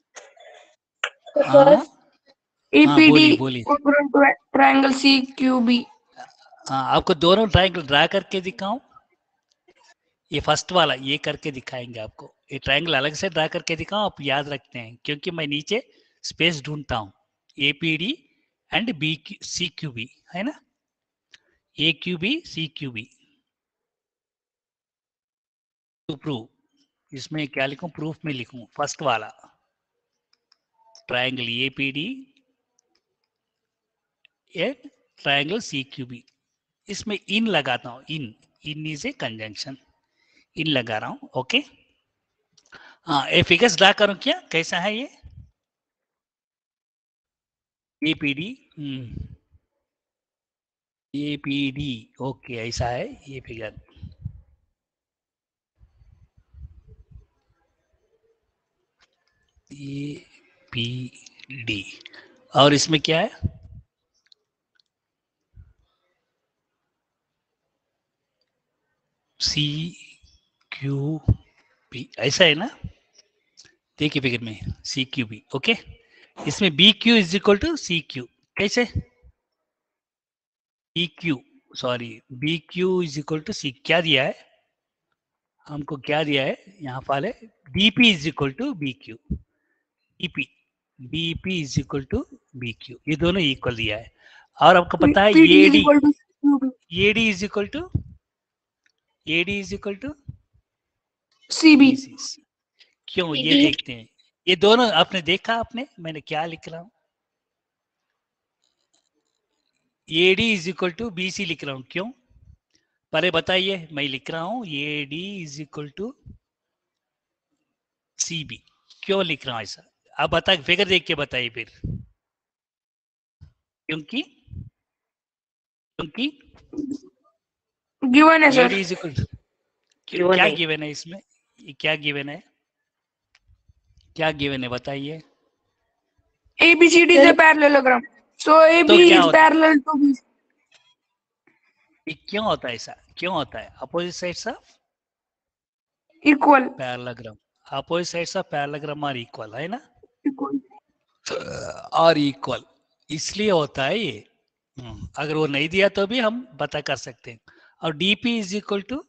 हाँ APD बोलिए। congruent to triangle CQB. हाँ आपको दोनों ट्रायंगल ड्रा करके दिखाऊं? ये फर्स्ट वाला ये करके दिखाएंगे आपको। ये ट्रायंगल अलग से ड्रा करके दिखाऊं आप याद रखते हैं क्योंकि मैं नीचे स्पेस ढूंढता हूँ। APD एंड CQB है ना। AQB CQB to prove. इसमें क्या लिखूं? प्रूफ में लिखूं फर्स्ट वाला triangle APD and triangle CQB। इसमें इन लगाता हूं। इन इज ए कंजंक्शन। इन लगा रहा हूं ओके। हाँ ये फिगर्स ड्रा करूं क्या? कैसा है ये? APD APD ओके ऐसा है ये फिगर। APD और इसमें क्या है? CQB ऐसा है ना। देखिए फिगर में CQB ओके। इसमें BQ is equal to CQ कैसे? BQ is equal to C क्या दिया है हमको? क्या दिया है यहाँ पर? DP is equal to BQ। DP is equal to BQ ये दोनों इक्वल दिया है। और आपको पता है PD is AD equal to CQB. Is equal to CB. BC। क्यों ये देखते हैं। ये दोनों आपने देखा आपने मैंने क्या लिख रहा हूं? AD is equal to BC लिख रहा हूं क्यों? पहले बताइए। मैं लिख रहा हूं AD is equal to CB क्यों लिख रहा हूं ऐसा? आप बता फिगर देख के बताइए फिर। क्योंकि Given है AD sir. Is equal Given क्या है। गिवन है इसमें? ये क्या गिवन है? क्या गिवन है बताइए। ABCD is a parallelogram. So AB तो क्या is होता है? parallel to BC. ये क्यों होता है ऐसा? क्यों होता है? Opposite sides of Equal. पैरेललोग्राम। Opposite sides of parallelogram are equal है ना। Equal. और इक्वल इसलिए होता है ये। अगर वो नहीं दिया तो भी हम पता कर सकते हैं। और DP is equal to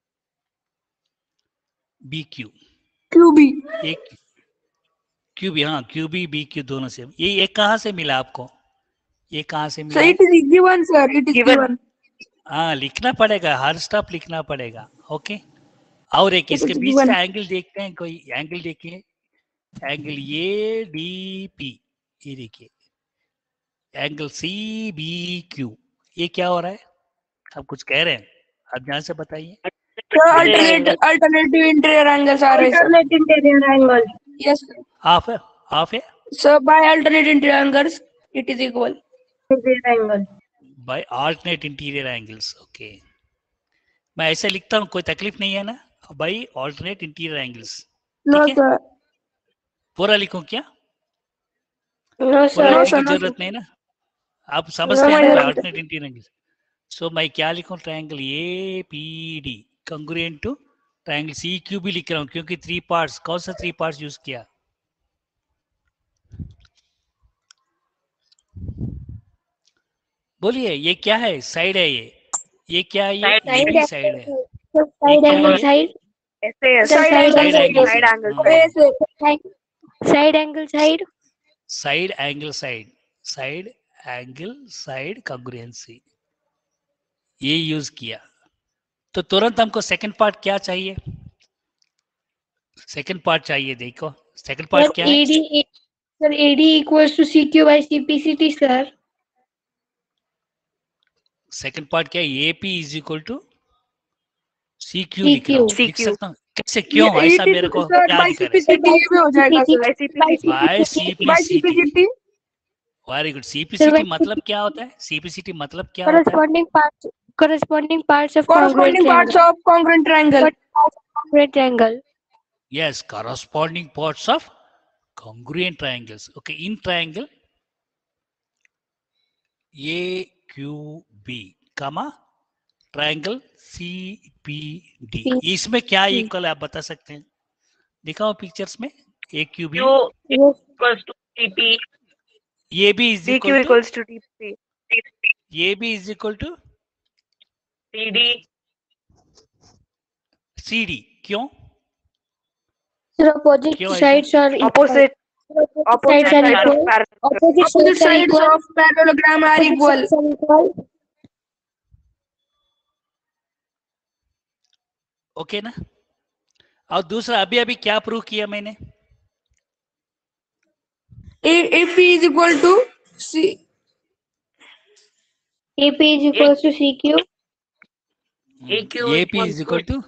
BQ QB. एक QB हाँ QB BQ दोनों से ये कहाँ से मिला आपको? ये कहाँ से So मिला? it is given sir. It is given. हाँ लिखना पड़ेगा हर स्टॉप लिखना पड़ेगा ओके। और एक It इसके is बीच given. का एंगल देखते हैं। कोई एंगल देखिए। एंगल ADP ये देखिए। एंगल CBQ ये क्या हो रहा है? आप कुछ कह रहे हैं? आप ध्यान से बताइए। Alternative interior angles are alternate interior angle. yes sir. half है So by alternate interior angles it is equal. Interior angle. by alternate interior angles. Okay मैं ऐसे लिखता हूँ, कोई तकलीफ नहीं है ना? by alternate interior angles. No ठीक है? sir. पूरा लिखूं क्या? No sir. पूरा No लिखने sir. की No जरूरत sir. नहीं ना? आप समझते हैं No, ना sir. alternate interior angles. So मैं क्या लिखूं? Triangle APD congruent to triangle CQB लिख रहा हूँ क्योंकि 3 पार्ट्स. कौन सा 3 पार्ट्स यूज किया? बोलिए, ये क्या है? साइड है ये क्या है? ये भी साइड है. Side angle side. Side Side angle side angle. Side angle side. Side angle side congruency ये यूज किया. तो तुरंत हमको सेकंड पार्ट क्या चाहिए? सेकंड पार्ट चाहिए. देखो सेकंड Sir, पार्ट क्या है? AD equals to CQ by CPCT sir. Second part क्या है? AP is equal to CQ लिख रहा हूँ. लिख सकता हूँ कैसे? क्यों ऐसा मेरे को क्या दिख रहा है? हो जाएगा sir. By CPCT. Very good. CPCT मतलब क्या होता है? CPCT मतलब क्या होता है? Corresponding parts of congruent triangle. Congruent triangle. Yes, corresponding parts of congruent triangles. Okay, in triangle AQB, comma triangle CPD. इसमें क्या इक्वल है आप बता सकते हैं? दिखाओ पिक्चर्स में. AQB Q equals to TP. AB is PQ equal to equals to TP. AB is equal to PD. CD. क्यों? Sir, opposite क्यों ऐसा? sides are equal. Opposite Sides are sides equal. of parallel. Opposite sides of parallelogram are equal. Okay ना? और दूसरा अभी क्या prove किया मैंने? AP is equal to C. AP is equal to CQ. AP is equal to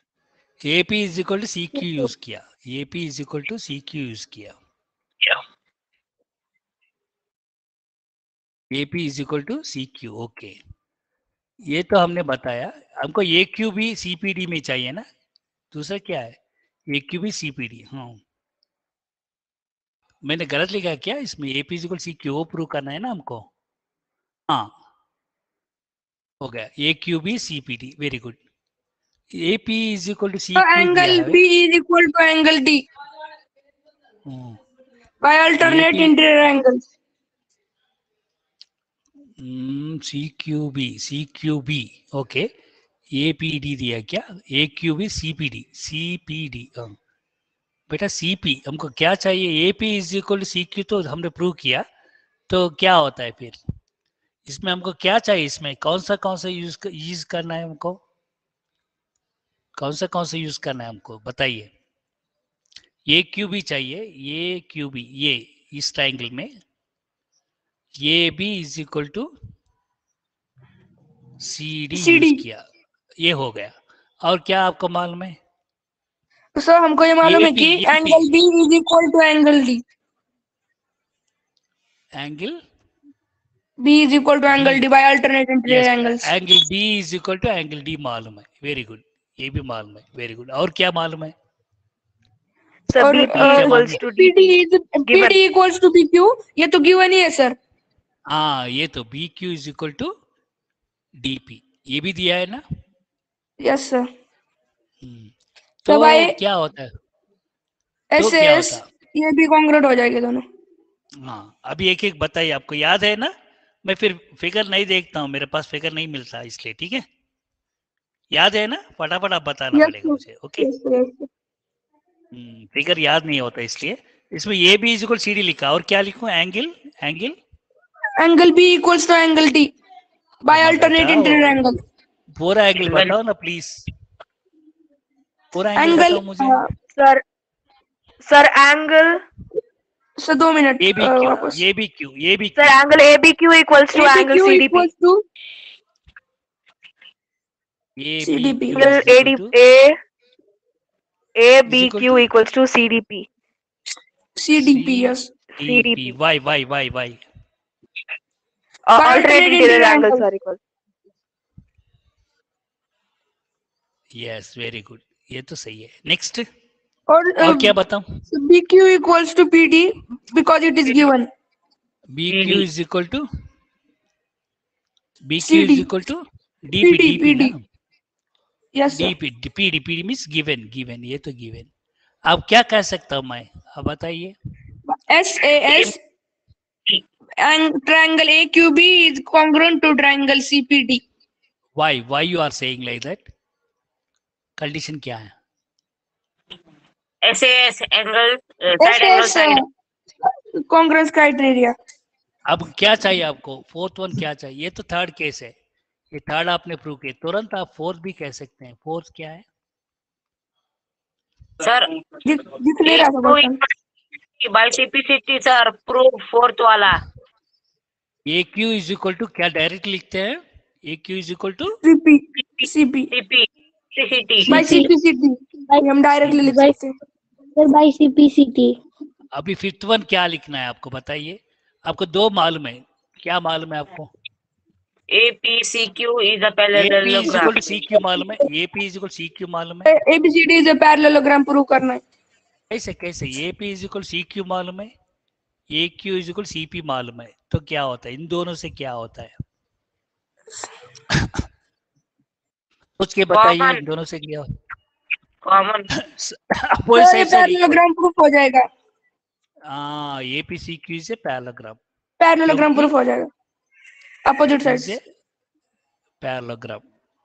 CQ use किया. AP is equal to CQ use किया. AP is equal to CQ. Okay, ये तो हमने बताया. हमको AQ भी CPD में चाहिए ना? दूसरा क्या है? AQ भी CPD. हाँ, मैंने गलत लिखा क्या इसमें? AP is equal to CQ वो प्रूव करना है ना हमको. हाँ, हो गया. AQ भी CPD. Very good. AP is equal to CQ. Angle B is equal to angle D by alternate AP interior angles. CQB. Okay, APD दिया क्या? AQB CPD. बेटा CP हमको क्या चाहिए? AP is equal to CQ तो हमने prove किया. तो क्या होता है फिर इसमें? हमको क्या चाहिए? इसमें कौन सा यूज करना है हमको? कौन सा यूज करना है हमको बताइए. AQB चाहिए. AQB ये इस ट्रायंगल में AB is equal to CD use किया. ये हो गया. और क्या आपको मालूम है? सर हमको ये मालूम है कि angle B is equal to angle D. Angle B is equal to angle D by alternate interior angles. Angle B is equal to angle D मालूम है. Very good. ये भी मालूम है. Very good. और क्या मालूम है? Sir, और BP equals to PD equals to PQ. ये तो गिवन ही है सर. हाँ, ये तो BQ is equal to DP ये भी दिया है ना? Yes sir. तो भाई क्या होता है? एस क्या एस होता? ये भी कॉन्ग्रेट हो जाएगी दोनों. हाँ, अभी एक एक बताइए. आपको याद है ना? मैं फिर फिगर नहीं देखता हूँ, मेरे पास फिगर नहीं मिलता इसलिए. ठीक है, याद है ना? फटाफट आप बताना पड़ेगा मुझे. ओके, फिगर याद नहीं होता इसलिए. इसमें ये भी इक्वल CD लिखा. और क्या लिखूं? Angle B equals to angle D by alternate interior angle. पूरा एंगल बताओ ना प्लीज. पूरा एंगल बताओ मुझे. Sir angle sir 2 minute. ABQ sir angle ABQ equals to angle CDP. APQ Sir, is equal to ABQ equals to CDP. CDP, yes. CDP. Why? Alternate interior angles are equal. Yes, very good. ये तो सही है. Next. और और क्या बताऊं? BQ equals to PD because it is given. BQ is equal to CD. DP ना? Yes, sir. PD means given. ये तो given. अब क्या कह सकता हूं मैं? अब बताइए. SAS and triangle AQB is congruent to triangle CPD. Why you are saying like that? Condition क्या है? SAS angle, side angle, side. Congruence criteria. अब क्या चाहिए आपको? फोर्थ वन क्या चाहिए? ये तो थर्ड केस है. ये थर्ड आपने प्रूव किया. तुरंत आप फोर्थ भी कह सकते हैं. फोर्थ क्या है? सर दिख नहीं रहा था button. by CPCT sir prove fourth वाला. AQ is equal to क्या डायरेक्ट लिखते हैं? AQ is equal to CP. CPCT. By CPCT. हम डायरेक्टली लिख सकते हैं. Sir by CPCT. अभी फिफ्थ वन क्या लिखना है आपको बताइए. आपको दो मालूम है. क्या मालूम है आपको? APCQ is a AP is parallelogram. equal to CQ मालूम है. AP is equal to CQ मालूम है. ABCD is a parallelogram prove करना है. कैसे AP is equal to CQ मालूम है. AQ is equal to CP मालूम है. तो क्या होता है? इन दोनों से क्या होता है? सोच के बताइए. इन दोनों से क्या कॉमन. पैरेललोग्राम प्रूफ हो जाएगा. APCQ से पैरेललोग्राम. पैरेललोग्राम प्रूफ हो जाएगा. अपोजिट साइड से पैरेललोग्राम.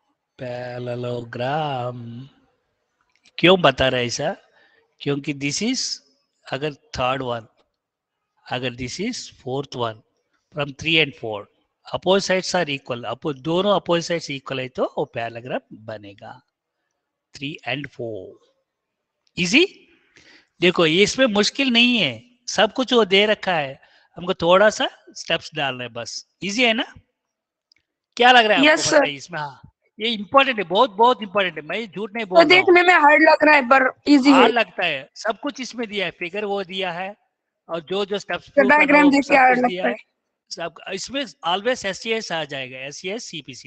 क्यों बता रहे ऐसा? क्योंकि दिस इज अगर थर्ड वन, अगर this is fourth one from 3 and 4 opposite sides are equal. दोनों अपोजिट साइड्स इक्वल है तो वो पैरेललोग्राम बनेगा. 3 and 4 इजी. देखो ये इसमें मुश्किल नहीं है. सब कुछ वो दे रखा है. हमको थोड़ा सा स्टेप्स डालना है बस. इजी है ना? क्या लग रहा है आपको? बताइए इसमें. हाँ ये इम्पोर्टेंट है. बहुत इम्पोर्टेंट है. मैं झूठ नहीं बोल रहा हूं. देखने में हार्ड लग रहा है पर इजी है. हार्ड लगता है. सब कुछ इसमें दिया है. फिगर वो दिया है और जो स्टेप्स डायग्राम देख के हार्ड लगता है. सब इसमें ऑलवेज SES आ जाएगा. SES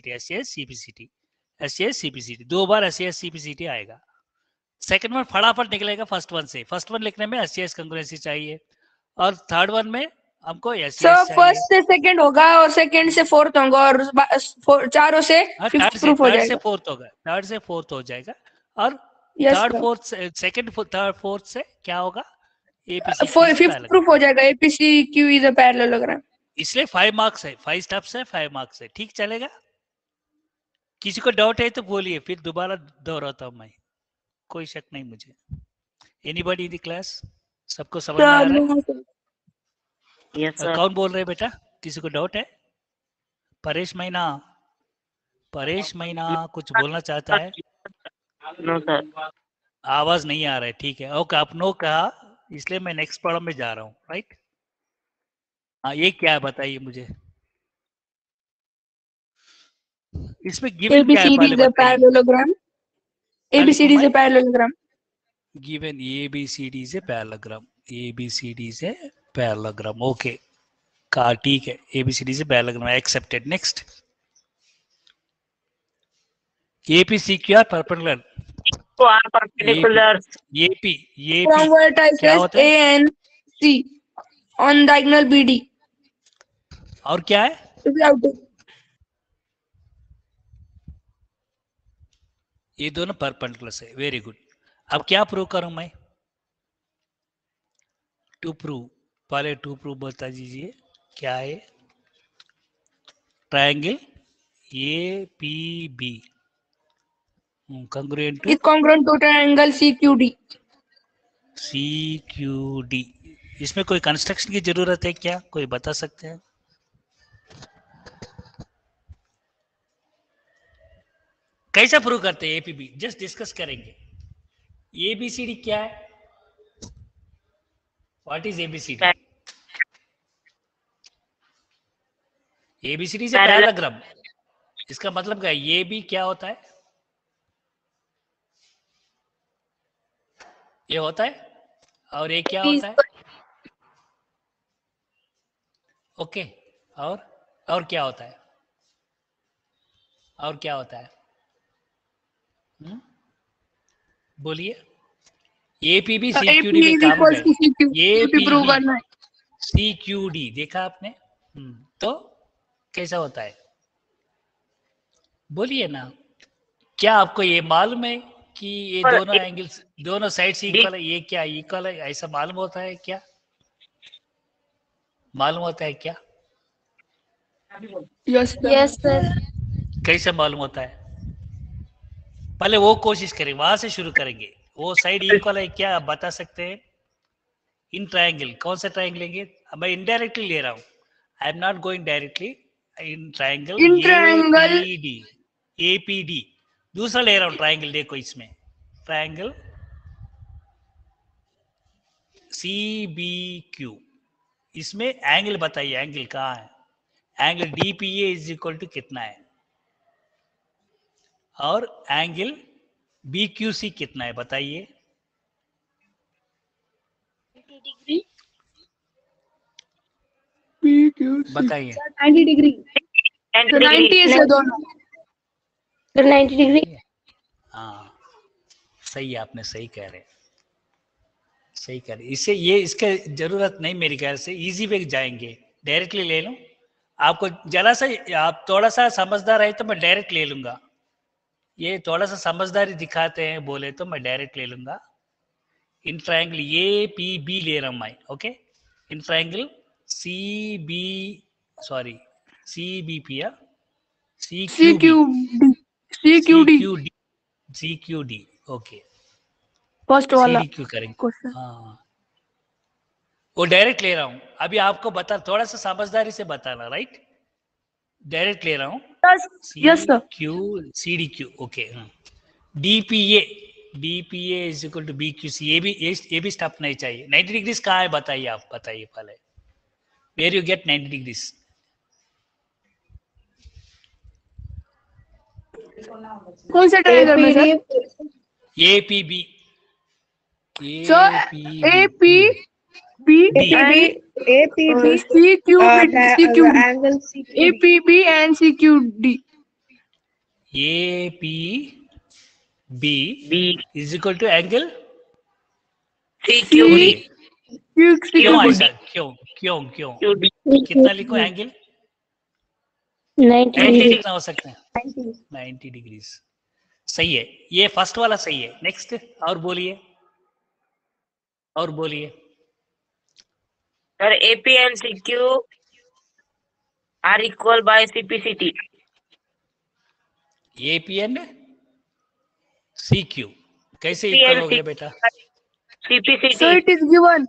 CPCT 2 बार SES CPCT आएगा. सेकंड वन फटाफट निकलेगा फर्स्ट वन से. फर्स्ट वन लिखने में SES कंग्रुएंसी चाहिए और थर्ड वन में हमको SES चाहिए. फर्स्ट से सेकंड होगा और सेकंड से फोर्थ होगा और चारों से फिफ्थ प्रूफ हो जाएगा. थर्ड से फोर्थ हो जाएगा और third fourth second third fourth से क्या होगा? फिफ्थ प्रूफ हो जाएगा. APCQ is a parallelogram. इसलिए 5 मार्क्स है. 5 स्टेप्स है, 5 मार्क्स है. ठीक चलेगा? किसी को डाउट है तो बोलिए, फिर दोबारा दोहराता हूं मैं. कोई शक नहीं मुझे. Anybody in the class? सबको समझ में आ रहा है? Yes sir. कौन बोल रहे हैं बेटा? किसी को डाउट है? परेश महीना कुछ बोलना चाहता है? No sir. आवाज नहीं आ रहा है. ठीक है, ओके. आप नो कहा इसलिए मैं नेक्स्ट प्रॉब्लम में जा रहा हूँ. राइट. हाँ ये क्या है बताइए मुझे. इसमें गिवन क्या है? ABCD is a parallelogram. ABCD is a parallelogram. Given ABCD is a parallelogram. ABCD is a parallelogram. Okay. का ठीक है. ABCD is a parallelogram. Accepted. Next. APCQ are perpendicular. So are perpendicular. AP From vertices A and C on diagonal BD. और क्या है? ये दोनों perpendicular है. Very good. अब क्या प्रूव करूं मैं? To prove. पहले टू प्रूव बता दीजिए क्या है. Triangle APB congruent to triangle CQD. इसमें कोई कंस्ट्रक्शन की जरूरत है क्या? कोई बता सकते हैं? कैसा प्रूव करते हैं APB? जस्ट डिस्कस करेंगे. ABCD क्या है? What is ABCD? ABCD से पैरेललोग्राम. इसका मतलब क्या है? AB क्या होता है? ये होता है, और ये क्या होता है? ओके, और क्या होता है? और क्या होता है? बोलिए। एपीबी सीक्यूडी में काम कर, एपीबी सीक्यूडी देखा आपने? तो कैसा होता है? बोलिए ना। क्या आपको ये मालूम है कि ये दोनों एंगल्स, दोनों साइड्स इक्वल है? ये क्या इक्वल है, ऐसा मालूम होता है क्या? मालूम होता है क्या? Yes sir. कैसे मालूम होता है? पहले वो कोशिश करें, वहां से शुरू करेंगे। वो साइड इक्वल है क्या आप बता सकते हैं? इन ट्रायंगल, कौन सा ट्रायंगल लेंगे? मैं इनडायरेक्टली ले रहा हूं, I am not going directly. In triangle APD दूसरा ले रहा हूं ट्रायंगल। देखो इसमें ट्रायंगल CBQ, इसमें एंगल बताइए, एंगल कहाँ है? Angle DPA is equal to कितना है, और एंगल BQC कितना है बताइए? बताइए। 90 डिग्री। 90 है सर दोनों। 90 डिग्री। हाँ सही है, आपने सही कह रहे, सही कह रहे। इससे ये इसके जरूरत नहीं मेरी ख्याल से, इजी पे जाएंगे, डायरेक्टली ले लो। आपको जरा सा, आप थोड़ा सा समझदार है तो मैं डायरेक्ट ले लूंगा। ये थोड़ा सा समझदारी दिखाते हैं बोले तो मैं डायरेक्ट ले लूंगा। इन ट्रायंगल APB ले रहा हूं मैं, ओके। इन ट्रायंगल CBP या CQD, ओके। फर्स्ट वाला CDQ करेंगे। हाँ वो डायरेक्ट ले रहा हूं अभी, आपको बता, थोड़ा सा समझदारी से बताना, राइट? डायरेक्ट ले रहा हूं। Yes sir. CDQ, okay. DPA is equal to BQC, ये भी स्टॉप नहीं चाहिए। 90 डिग्रीज कहाँ है बताइए, आप बताइए पहले, वेयर यू गेट 90 डिग्रीज? कौन सा ट्रायंगल में sir? APB sir APB and CQD. APB is equal to angle CQD। क्यों ऐसा, क्यों कितना लिखो एंगल? 90 कितना हो सकता है? 90 डिग्रीज। सही है, ये फर्स्ट वाला सही है। नेक्स्ट और बोलिए, और बोलिए। Sir AP and CQ are equal by CPCT। AP and CQ कैसे इक्वल हो गए बेटा? CPCT। So it is given.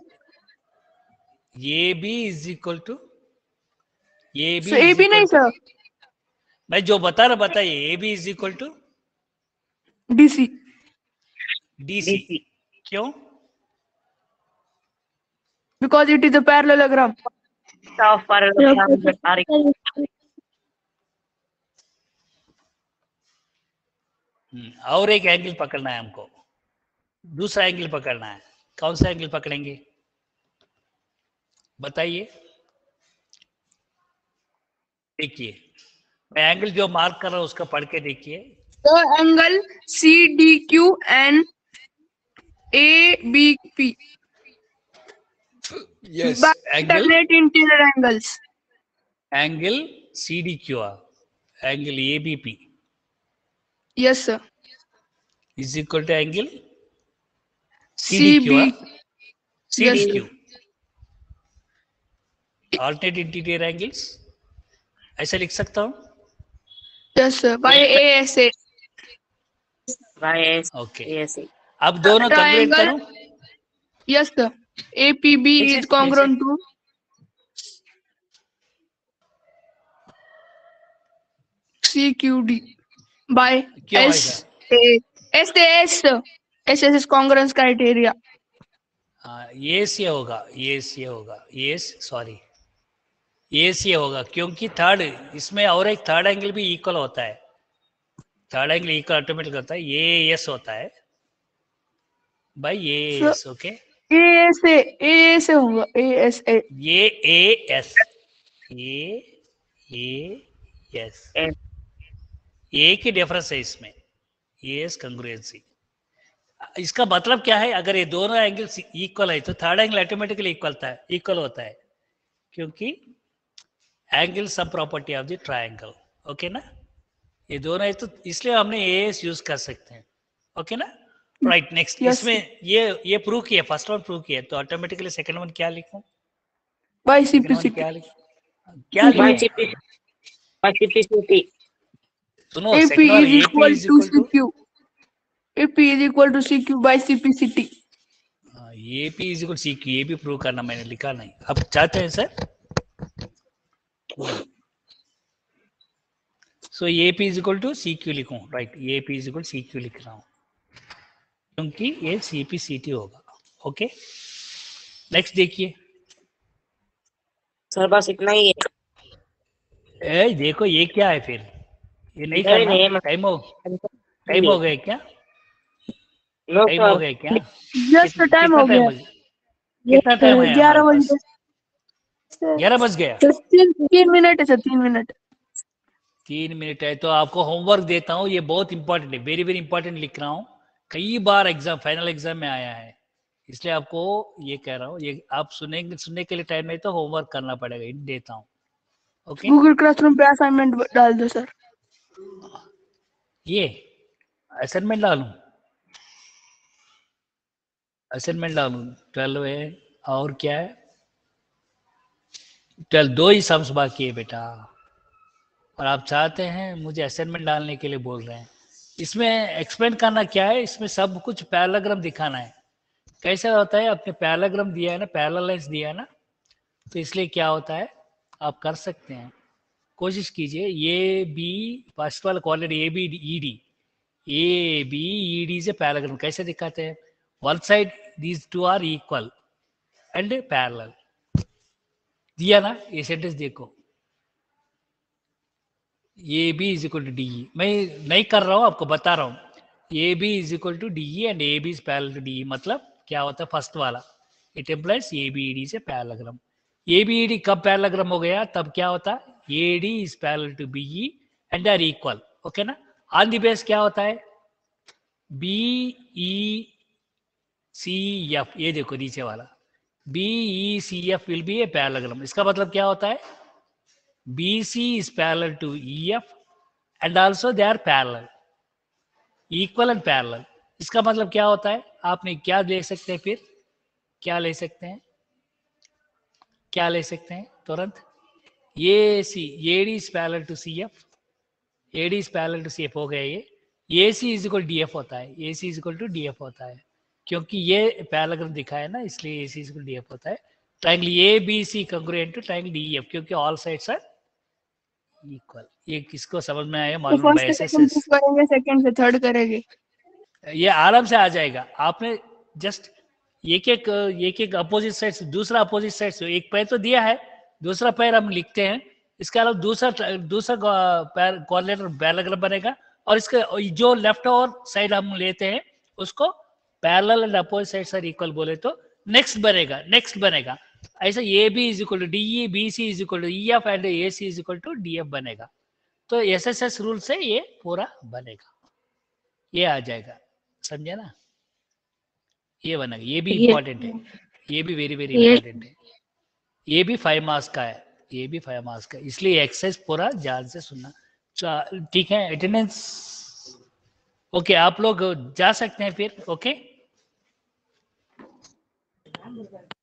AB is equal to AB So AB नहीं सर, मैं जो बता रहा बताइए। AB is equal to DC. क्यों? Because it is a parallelogram. Of parallelogram are equal। और एक एंगल पकड़ना है हमको, दूसरा एंगल पकड़ना है। कौन सा एंगल पकड़ेंगे बताइए? देखिए मैं एंगल जो मार्क कर रहा हूं उसका पढ़ के देखिए। The angle CDQ and ABP. Yes, alternate interior angles. Angle CDQ, angle ABP Yes sir. is equal to angle CDQ. CDQ alternate interior angles, ऐसा लिख सकता हूं? Yes sir. By ASA. by okay. ASA। अब दोनों calculate करूं? Yes sir. APB is congruent to CQD by SAS is congruence criteria. ये से होगा, क्योंकि थर्ड इसमें और एक थर्ड एंगल भी इक्वल होता है। थर्ड एंगल इक्वल ऑटोमेटिक होता है, ये एस होता है। by AAS. Okay. ए से होगा AS AAS. AAS. ए की डिफरेंस है इसमें, AS कंग्रुएंसी। इसका मतलब क्या है, अगर ये दोनों एंगल इक्वल है तो थर्ड एंगल ऑटोमेटिकली इक्वल होता है, क्योंकि angle sum property of the triangle. Okay ना, ये दोनों है तो इसलिए हमने AS यूज कर सकते हैं। ओके ना, राइट। नेक्स्ट, इसमें ये प्रूव किया, फर्स्ट वन प्रूव किया, तो ऑटोमेटिकली सेकंड वन क्या लिखूं? By CPCT। क्या लिखें? सुनो, AP is equal to CQ. AP is equal to CQ by CPCT. AP is equal to CQ, ये भी प्रूव करना, मैंने लिखा नहीं। अब चाहते हैं sir, so AP is equal to CQ लिखूं, right? AP is equal to CQ लिख रहा हूं, क्योंकि ये CPCT होगा। ओके, नेक्स्ट देखिए सर, बस इतना ही है। देखो ये क्या है फिर, ये नहीं करना। टाइम हो गया क्या? टाइम हो गया क्या? जस्ट टाइम हो गया। कितना टाइम है? 11 बजे। 11 बज गया। 3 मिनट है सर, 3 मिनट। 3 मिनट है तो आपको होमवर्क देता हूँ, ये बहुत इंपॉर्टेंट है, वेरी वेरी इंपॉर्टेंट लिख रहा हूँ, कई बार एग्जाम, फाइनल एग्जाम में आया है, इसलिए आपको ये कह रहा हूँ। ये आप सुनने के लिए टाइम नहीं तो होमवर्क करना पड़ेगा, देता हूँ। ओके, गूगल क्लासरूम पे असाइनमेंट डाल दो सर। ये असाइनमेंट डालूं? असाइनमेंट डालूं? 12 है, और क्या है? 12, 2 ही सम्स बाकी है बेटा, और आप चाहते हैं मुझे असाइनमेंट डालने के लिए बोल रहे हैं। इसमें एक्सप्लेन करना क्या है, इसमें सब कुछ पैरेललोग्राम दिखाना है। कैसे होता है, अपने पैरेललोग्राम दिया है ना, पैरेलल लाइंस दिया है ना, तो इसलिए क्या होता है, आप कर सकते हैं, कोशिश कीजिए। ये बी फर्स्ट वाला quadrant A B E D से पैरेललोग्राम कैसे दिखाते हैं? One side these two are equal and parallel, दिया ना ये सेंटेंस देखो, A B is equal to D. मैं नहीं कर रहा हूं, आपको बता रहा हूं। A B is equal to D and A B is parallel to D, मतलब क्या होता है फर्स्ट वाला, it implies A B E D से parallelogram. A B E D कब पैरेललोग्राम हो गया, तब क्या होता है, A D is parallel to B E and are equal. Okay ना, ऑन द बेस क्या होता है, बी ई सी एफ, ये देखो नीचे वाला, B E C F will be a parallelogram. इसका मतलब क्या होता है, BC is parallel to EF and also they are parallel, equal and parallel। इसका मतलब क्या होता है, आपने क्या ले सकते हैं फिर, क्या ले सकते हैं, क्या ले सकते हैं तुरंत, AD is parallel to CF, AD is parallel to CF हो गया। ये AC is equal to DF होता है, AC is equal to DF होता है, क्योंकि ये पैरेललोग्राम दिखा है ना, इसलिए AC is equal to DF होता है। Triangle ABC congruent to triangle DEF, क्योंकि ऑल साइड्स आर इक्वल। ये किसको समझ में आया मालूम? फर्स्ट से सेकंड करेंगे, सेकंड से थर्ड करेंगे, ये आराम से आ जाएगा। आपने जस्ट एक अपोजिट साइड से दूसरा अपोजिट साइड से एक पैर तो दिया है, दूसरा पैर हम लिखते हैं, इसके अलावा दूसरा क्वाड्रेंट पैरेललोग्राम बनेगा, और इसका जो लेफ्ट और साइड हम लेते हैं उसको parallel and opposite side are equal बोले तो नेक्स्ट बनेगा। ऐसा A B is equal to D E, B C is equal to E F and A C is equal to D F बनेगा। तो SSS रूल से ये पूरा बनेगा, ये आ जाएगा, समझे ना? ये बनेगा, ये भी इंपॉर्टेंट है, ये भी वेरी वेरी इंपॉर्टेंट है, ये भी 5 मार्क्स का है, ये भी 5 मार्क्स का, इसलिए एक्सरसाइज पूरा ध्यान से सुनना। ठीक है, अटेंडेंस ओके, आप लोग जा सकते हैं फिर। ओके